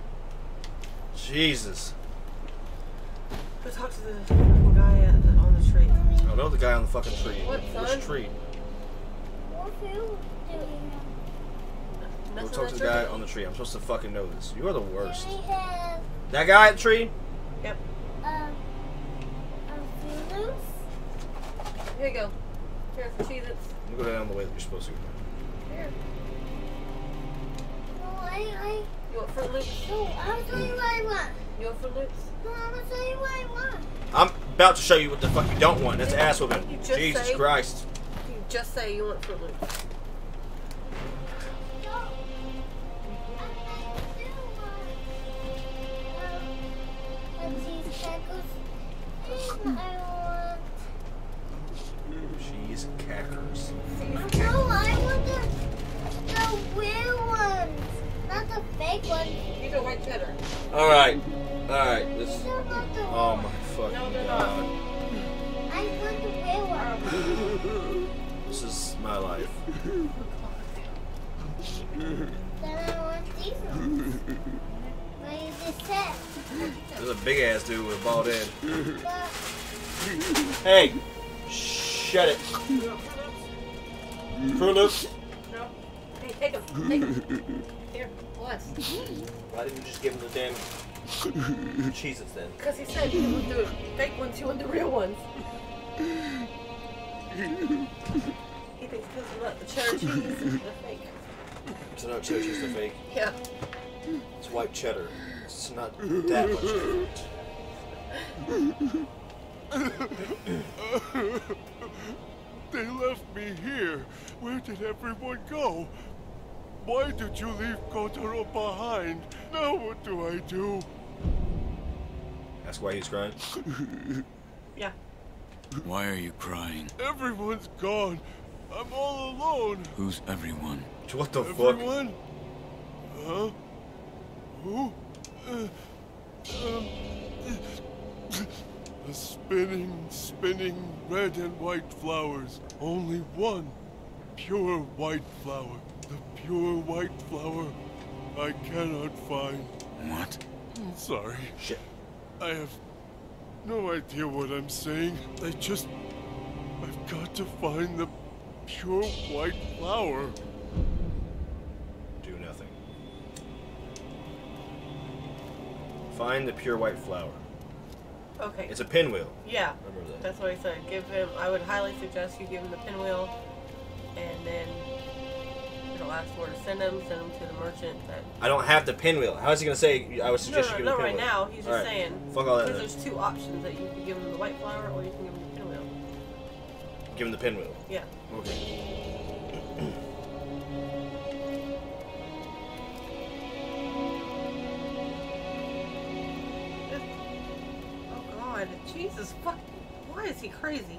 Jesus. Go talk to the guy on the tree? I don't know, the guy on the fucking tree. What, Which son? tree? What are you doing? Go Nothing talk to the that guy tree? on the tree. I'm supposed to fucking know this. You are the worst. We have That guy at the tree? Yep. a feelings. Here you go. Here, Cheez-Its. You go down the way that you're supposed to go. Here. No, You want Fruit Loops? no, I'll tell you what I want. You want Fruit Loops? No, I'm gonna tell you what I want. I'm about to show you what the fuck you don't want. That's ass whooping. You just Jesus say- Christ. You just say you want Fruit Loops. No. I cheese crackers. And I want. Cheese cackers. No, I want the real ones, not the fake ones. These are white cheddar. Alright. Alright. This. These are not the Oh my fucking No, they're not. god. I want the real ones. This is my life. Then I want these ones. What is this set? There's a big ass dude with a bald head. But Hey! Shut it. Fruit Loops? No. Hey, take them. Take them. Here, bless. Why didn't you just give him the damn Cheez-Its then? Because he said he would do the fake ones, you want the real ones. He thinks because of the cheddar cheese, they're fake. It's not cheddar cheese, the fake. Yeah. It's white cheddar. It's not that much different. They left me here. Where did everyone go? Why did you leave Kotaro behind? Now what do I do? That's why he's crying. Yeah. Why are you crying? Everyone's gone. I'm all alone. Who's everyone? What the fuck? Everyone? Huh? Who? The spinning red and white flowers. Only one pure white flower. The pure white flower I cannot find. What? I'm sorry. Shit. I have no idea what I'm saying. I've got to find the pure white flower. Do nothing. Find the pure white flower. Okay. It's a pinwheel. Yeah. Remember that. That's what he said. Give him, I would highly suggest you give him the pinwheel, and then it'll ask where to send him to the merchant. That I don't have the pinwheel. How is he gonna say? I would suggest you give him not the right pinwheel. now. He's just Alright. saying. Fuck all that. Because Then. there's two options that you can give him the white flower or you can give him the pinwheel. Give him the pinwheel. Yeah. Okay. Oh God, Jesus fuck! Why is he crazy?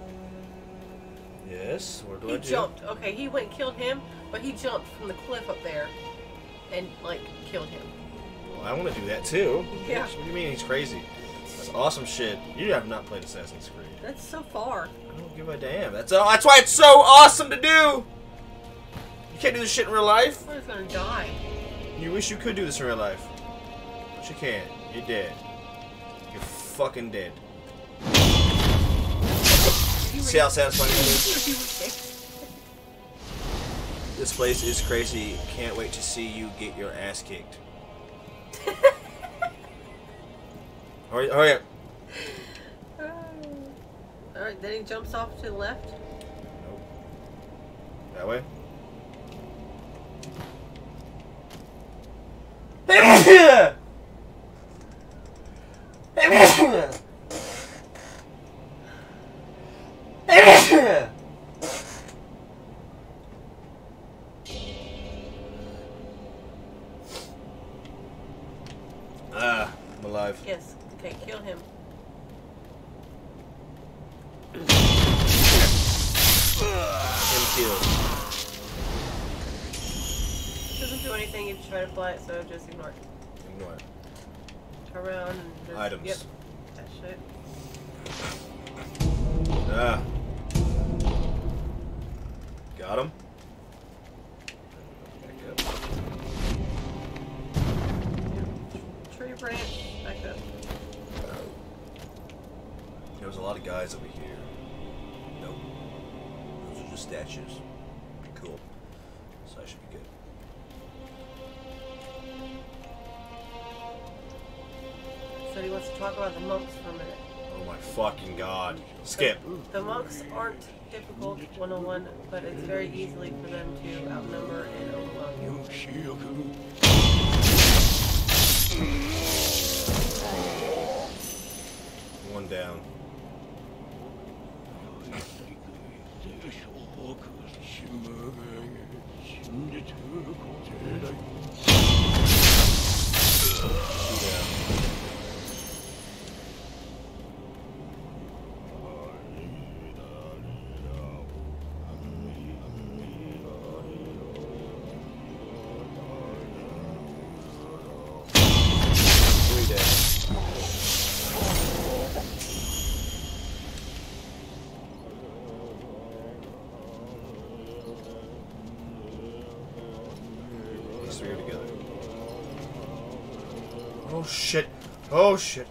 Yes. What do I He do? jumped. Okay, he went and killed him, but he jumped from the cliff up there, and like killed him. Well, I want to do that too. Yeah. What do you mean he's crazy? That's awesome shit. You have not played Assassin's Creed. That's so far. I don't give a damn. That's why it's so awesome to do. You can't do this shit in real life. He's gonna die. You wish you could do this in real life, but you can't. You're dead. You're fucking dead. See how satisfying that is? This place is crazy. Can't wait to see you get your ass kicked. Hurry up. Alright, then he jumps off to the left. Nope. That way? I'm alive. Yes. Okay, kill him. Him killed. Doesn't do anything if you try to fly it, so just ignore it. Ignore it. Turn around and just... Items. Yep. That shit. Ah. Got him. Back up. Tree branch. Back up. There was a lot of guys over here. Nope. Those are just statues. Cool. So I should be good. So he wants to talk about the monks for a minute. Oh my fucking god. Skip. The monks aren't difficult 101, but it's very easily for them to outnumber and overwhelm you. One down. Oh shit. Oh shit.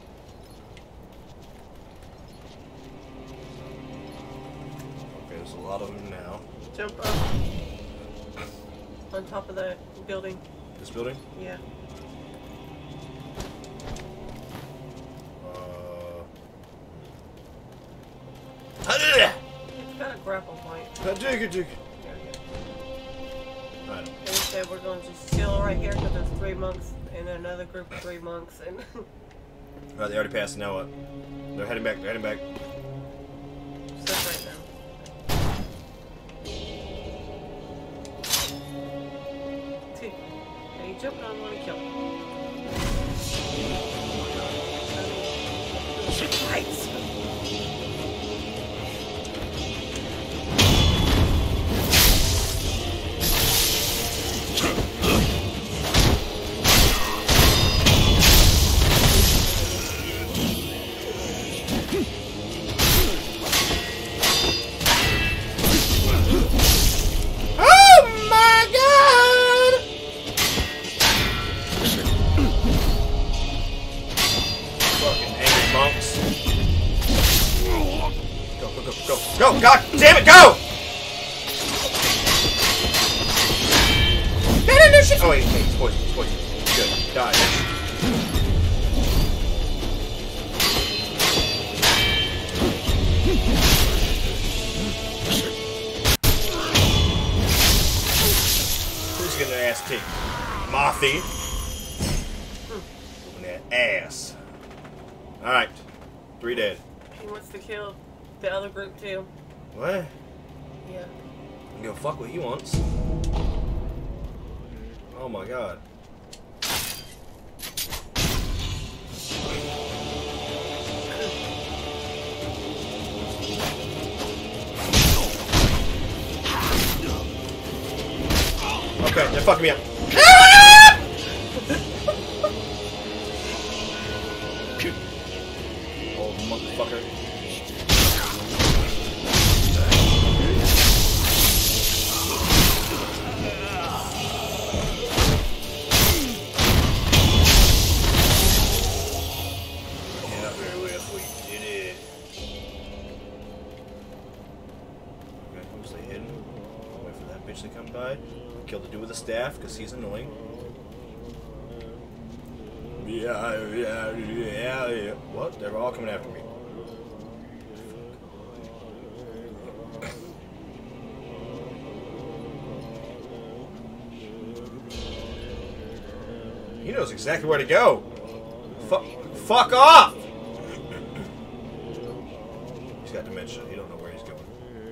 Okay, there's a lot of them now. Jump up. On top of the building. This building? Yeah. It's got a grapple point. Dig it. And he said we're going to just chill right here because there's 3 monks and another group of 3 monks. And Alright, they already passed. Now what? They're heading back. They're heading back. stuff right now. See, and you jumping on one to kill him. Right. Go! God damn it, go! Get in this shit! Oh wait, he's poisoned, he's poisoned. Good. Die. Who's getting their ass kicked? Mothy. Whooping that ass. Alright. 3 dead. He wants to kill the other group too. What? Yeah. I'm gonna fuck what he wants. Oh my god. Okay, they're fucking me up. Old motherfucker. To come by, kill the dude with the staff because he's annoying. Yeah. What? They're all coming after me. He knows exactly where to go. Fuck off! He's got dementia. He don't know where he's going.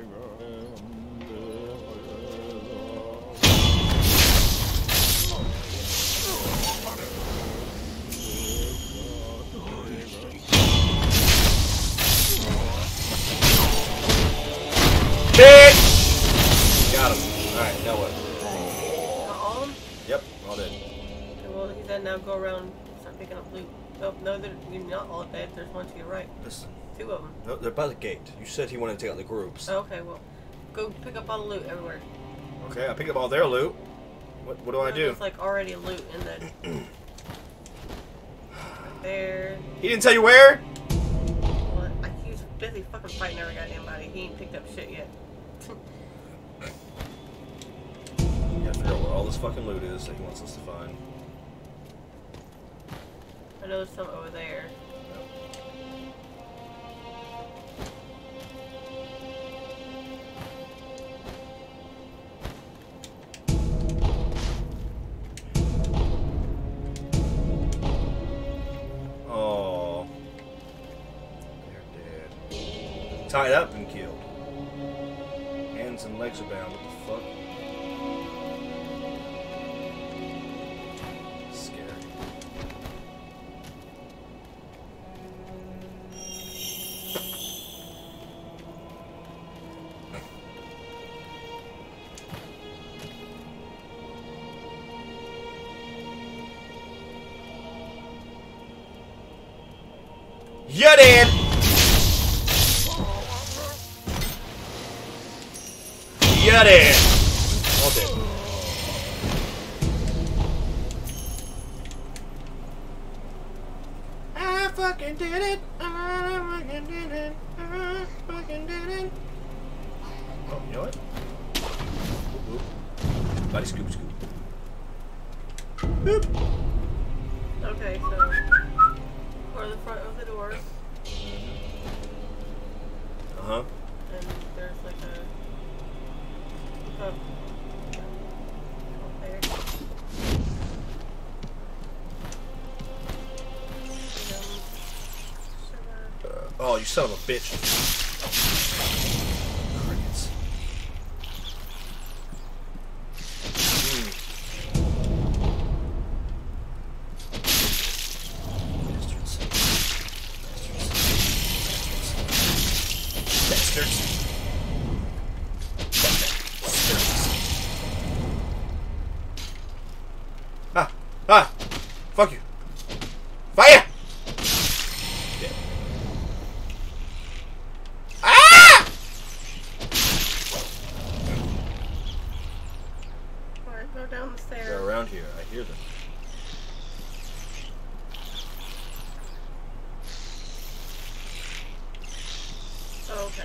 Got him. Alright, now what? All of them? Yep, all dead. Okay, well, he said now go around, start picking up loot. Oh, no, you're not all dead. There's one to your right. Listen. 2 of them. No, they're by the gate. You said he wanted to take out the groups. Oh, okay, well, go pick up all the loot everywhere. Okay, I picked up all their loot. What do I do? There's like already loot in the... right there. He didn't tell you where? Well, I busy fucking fighting every goddamn body. He ain't picked up shit yet. Gotta figure out where all this fucking loot is that he wants us to find. I know there's some over there. Oh. They're dead. Tied up and killed. Hands and legs are bound. What the fuck? Scary. You did! You did! All dead. I fucking did it! I fucking did it! I fucking did it! Oh, you know what? Oop, oop. Body scoop, scoop. Boop. Okay, so or the front of the door, Uh-huh. and there's like a hub there. Oh, you son of a bitch. Crickets. Bastards. Ah! Ah! Fuck you! Fire! Dead. Ah! Alright, go down the stairs. They're around here. I hear them. Oh, okay.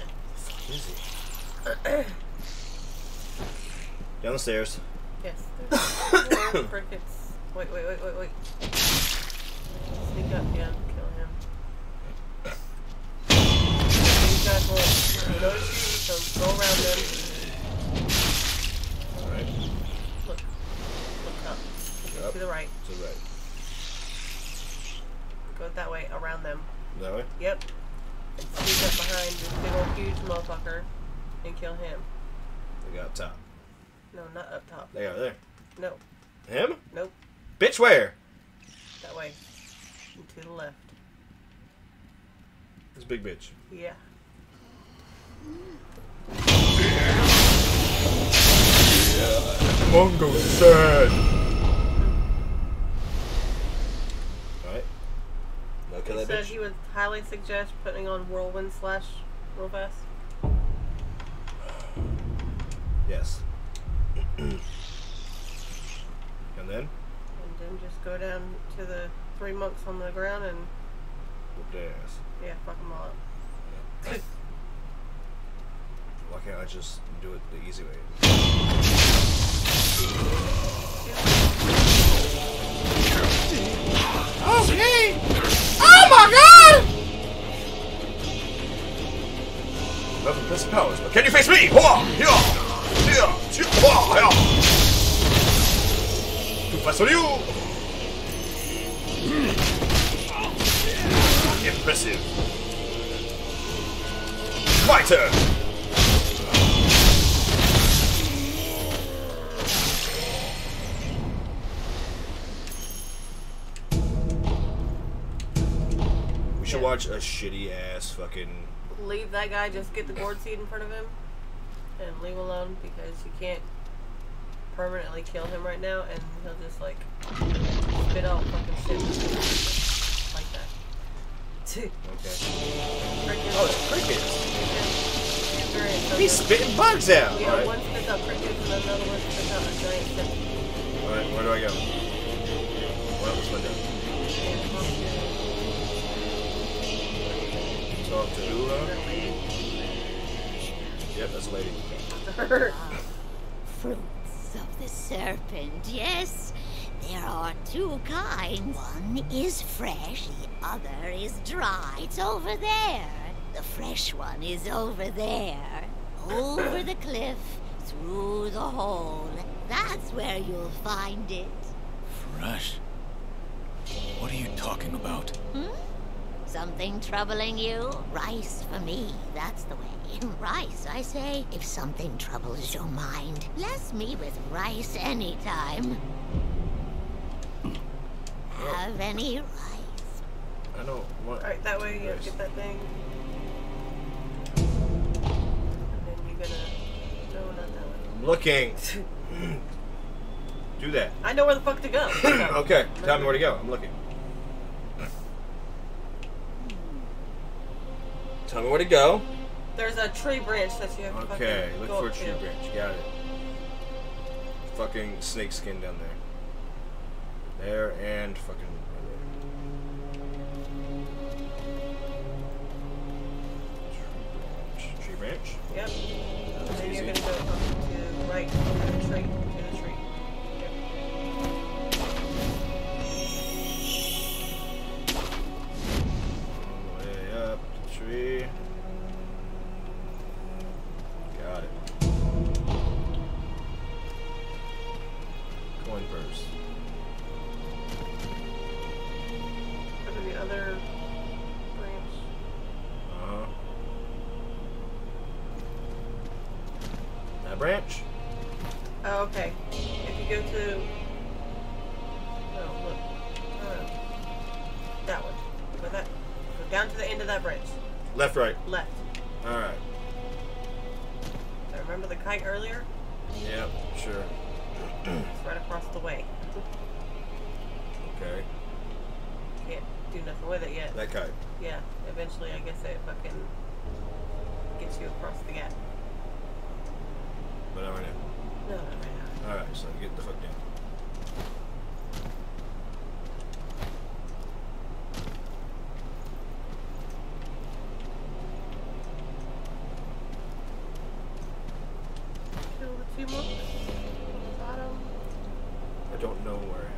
Easy. Down the stairs. Yes, there's more crickets. Wait. Sneak up, yeah, kill him. These guys will notice you, so go around them. Alright. Look up. Up. To the right. To the right. Go that way, around them. That way? Yep. And sneak up behind this big old huge motherfucker and kill him. They got up top. No, not up top. They are there. No. Him? Nope. Bitch, where? That way. And to the left. This big bitch. Yeah. Mongo sad. Alright. Now kill He that said bitch. he would highly suggest putting on Whirlwind Slash real fast. Yes. And then? And then just go down to the 3 monks on the ground and, Whoop their ass. yeah, fuck them all up. Why can't I just do it the easy way? Okay! Oh my god! Love impressive powers, but can you face me? Hua! Hia! Hia! Hua! Hia! Too fast for you! Impressive. My turn! We should watch a shitty ass fucking. Leave that guy, just get the gourd seed in front of him and leave him alone because you can't permanently kill him right now and he'll just like spit out fucking shit like that. Okay. Crickets. Oh, it's crickets. Yeah. He's spitting bugs out. Yeah, Alright. one spits out crickets and another one spits out a giant centipede. Alright, where do I go? Well, this window. So, Oh, Tahura? Yep, that's a lady. Fruits of the serpent, yes. There are two kinds. One is fresh, the other is dry. It's over there. The fresh one is over there. Over the cliff, through the hole. That's where you'll find it. Fresh? What are you talking about? Something troubling you? Rice for me, that's the way. Rice, I say. If something troubles your mind, bless me with rice anytime. Have any rice? I don't want. Alright, that way you get that thing. And then you're gonna. No, not that way. I'm looking. Do that. I know where the fuck to go. Okay, tell me where to go. I'm looking. Tell me where to go. There's a tree branch that you have to Okay, fucking look go for a up tree to. branch. Got it. Fucking snake skin down there. There and fucking. Tree branch. Yep. And then easy. you're gonna go up to right to the tree. To the tree. Yep. All the way up the tree. Got it. Coin purse. Go to the other branch. Uh-huh. That branch? Oh, okay. If you go to... No, look. That one. Go that. Go down to the end of that branch. Left, right. Left. Alright. So remember the kite earlier? Yep, sure. It's right across the way. Okay. Can't do nothing with it yet. That kite. Yeah, eventually I guess it fucking gets you across the gap. But not right now. No, not right now. Alright, so get the fuck down. Kill the two monks. Bottom. I don't know where I am.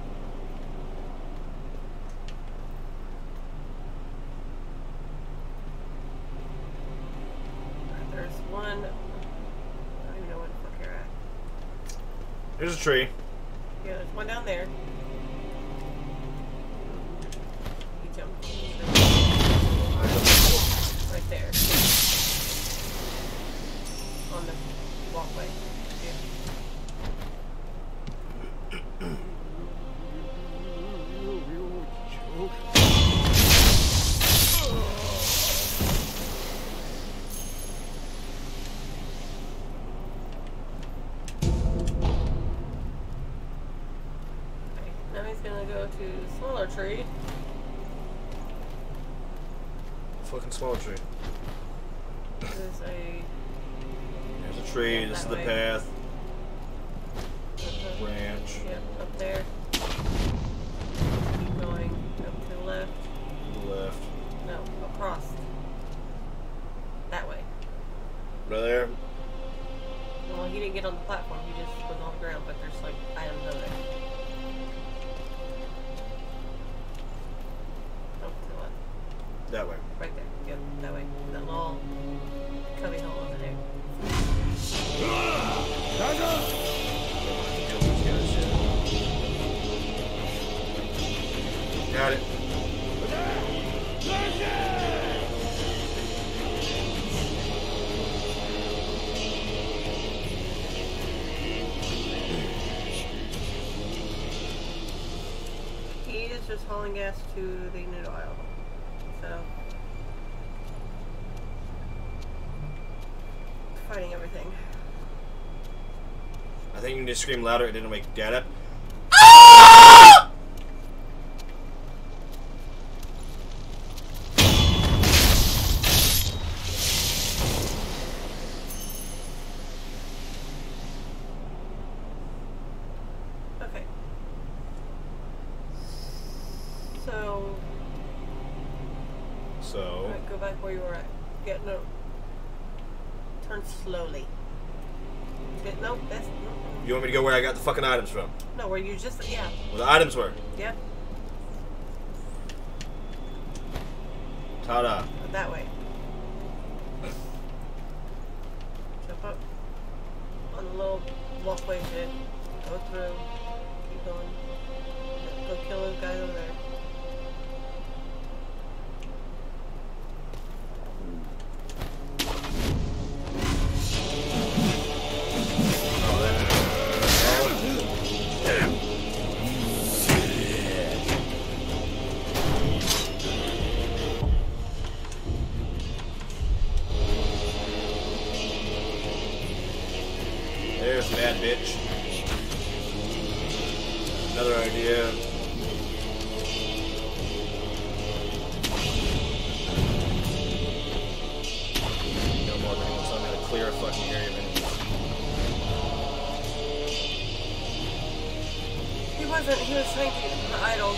Alright, there's one. I don't even know where the fuck you're at. There's a tree. Yeah, there's one down there. You jumped on the tree. Right there. On the walkway. Yeah. Okay, now he's gonna go to the smaller tree. Fucking smaller tree. There's a There's a tree. Yeah, This is that the way. path. Branch. Yep, up there. Keep going up to the left. To the left. No, across. That way. Right there. Well, he didn't get on the platform. He just was on the ground, but there's like items over there. Up to the left. That way. Right there. Yep, that way. That little cubby hole over there. Got it. He is just hauling gas to the new aisle. So, fighting everything. I think you need to scream louder. It didn't make dad up. Okay. So, So. Alright, go back where you were at. Yeah, no. Turn slowly. No, that's. You want me to go where I got the fucking items from? No, where you just. Yeah. Where the items were? Yep. Ta-da. That way. Jump up on the little walkway shit. Go through. Keep going. Go kill those guys over there. There's bad bitch. Another idea. No more things, so I'm gonna clear a fucking area of enemies. He wasn't. He was trying to get the idol.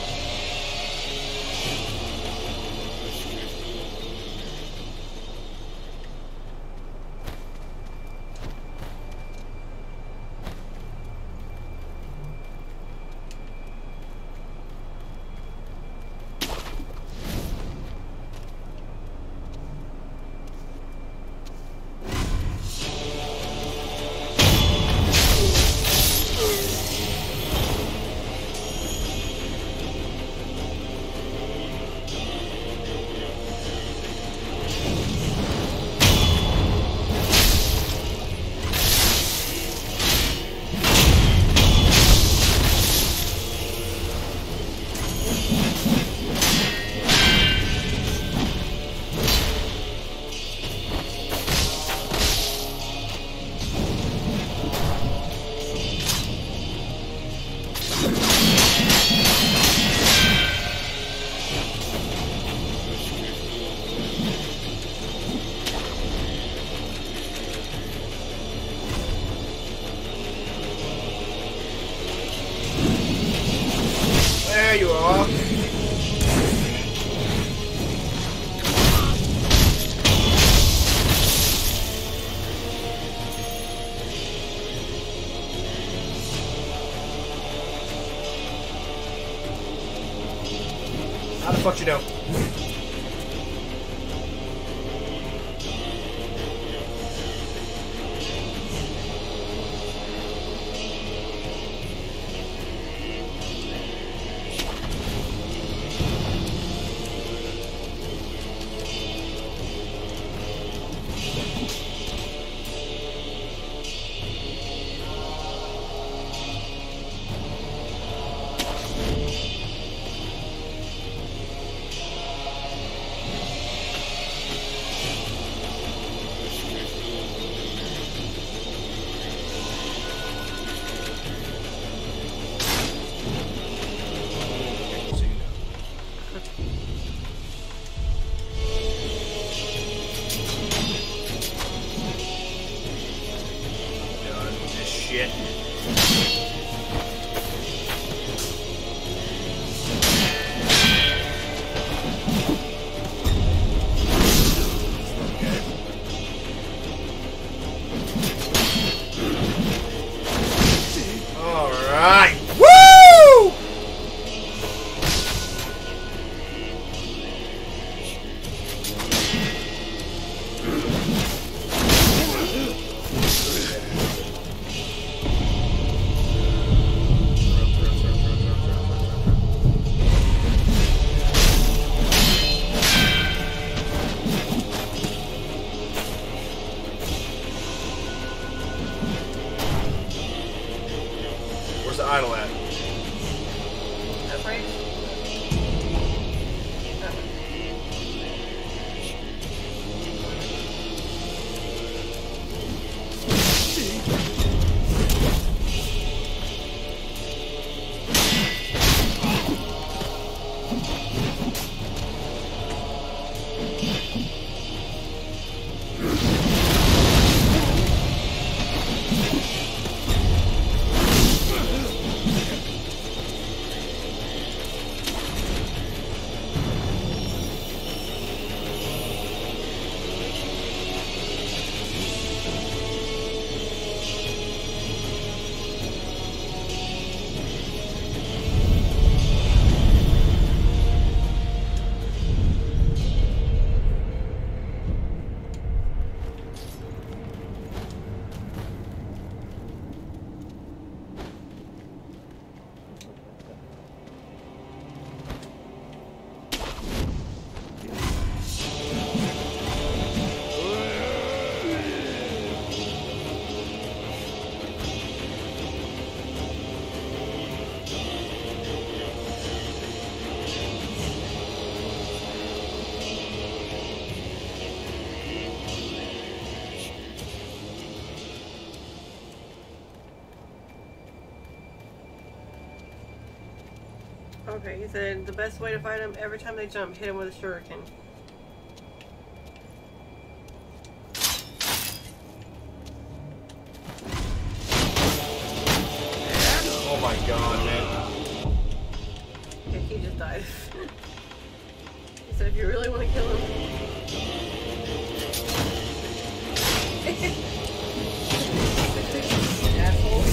There you are. How the fuck you know? Okay, he said the best way to fight them, every time they jump, hit them with a shuriken. Oh my god, man. Yeah, he just died. He said if you really want to kill him. Asshole.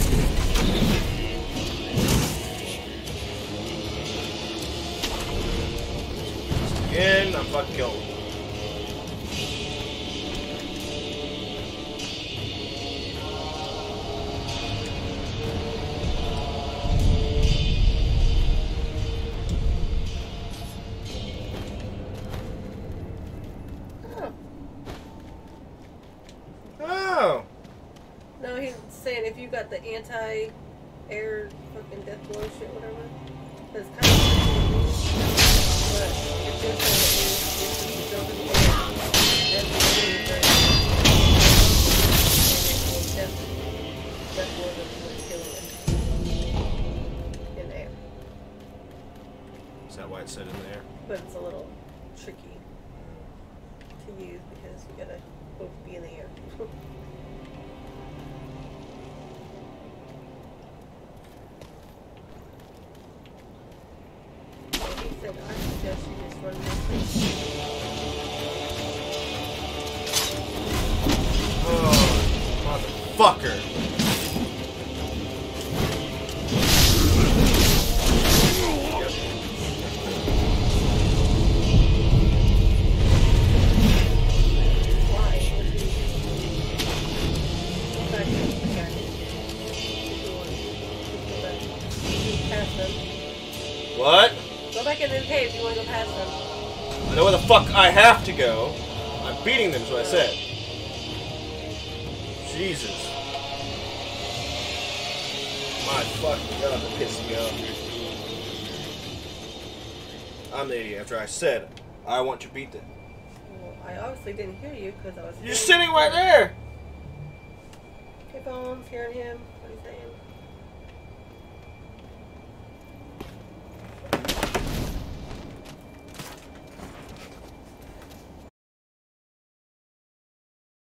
Again, I'm fucking killed. Oh. No, he's saying if you got the anti-air fucking death blow shit, whatever. That's kind of but if you're saying that you jump in the air, then the air is very death blow that will kill you in the air. Is that why it said in there? But it's a little tricky to use because you gotta both be in the air. He said, I suggest you just run this way. Oh, motherfucker. Why? Go back to the guy. Past them. What? Go back in the cave if you want to go past them. I know where the fuck I have to go. I'm beating them, is what I said. Jesus. My fucking god, that pissed me off. I'm the idiot after I said, I want to beat them. Well, I obviously didn't hear you because I was. You're sitting right there! Hey, Bones, hearing him. What are you saying?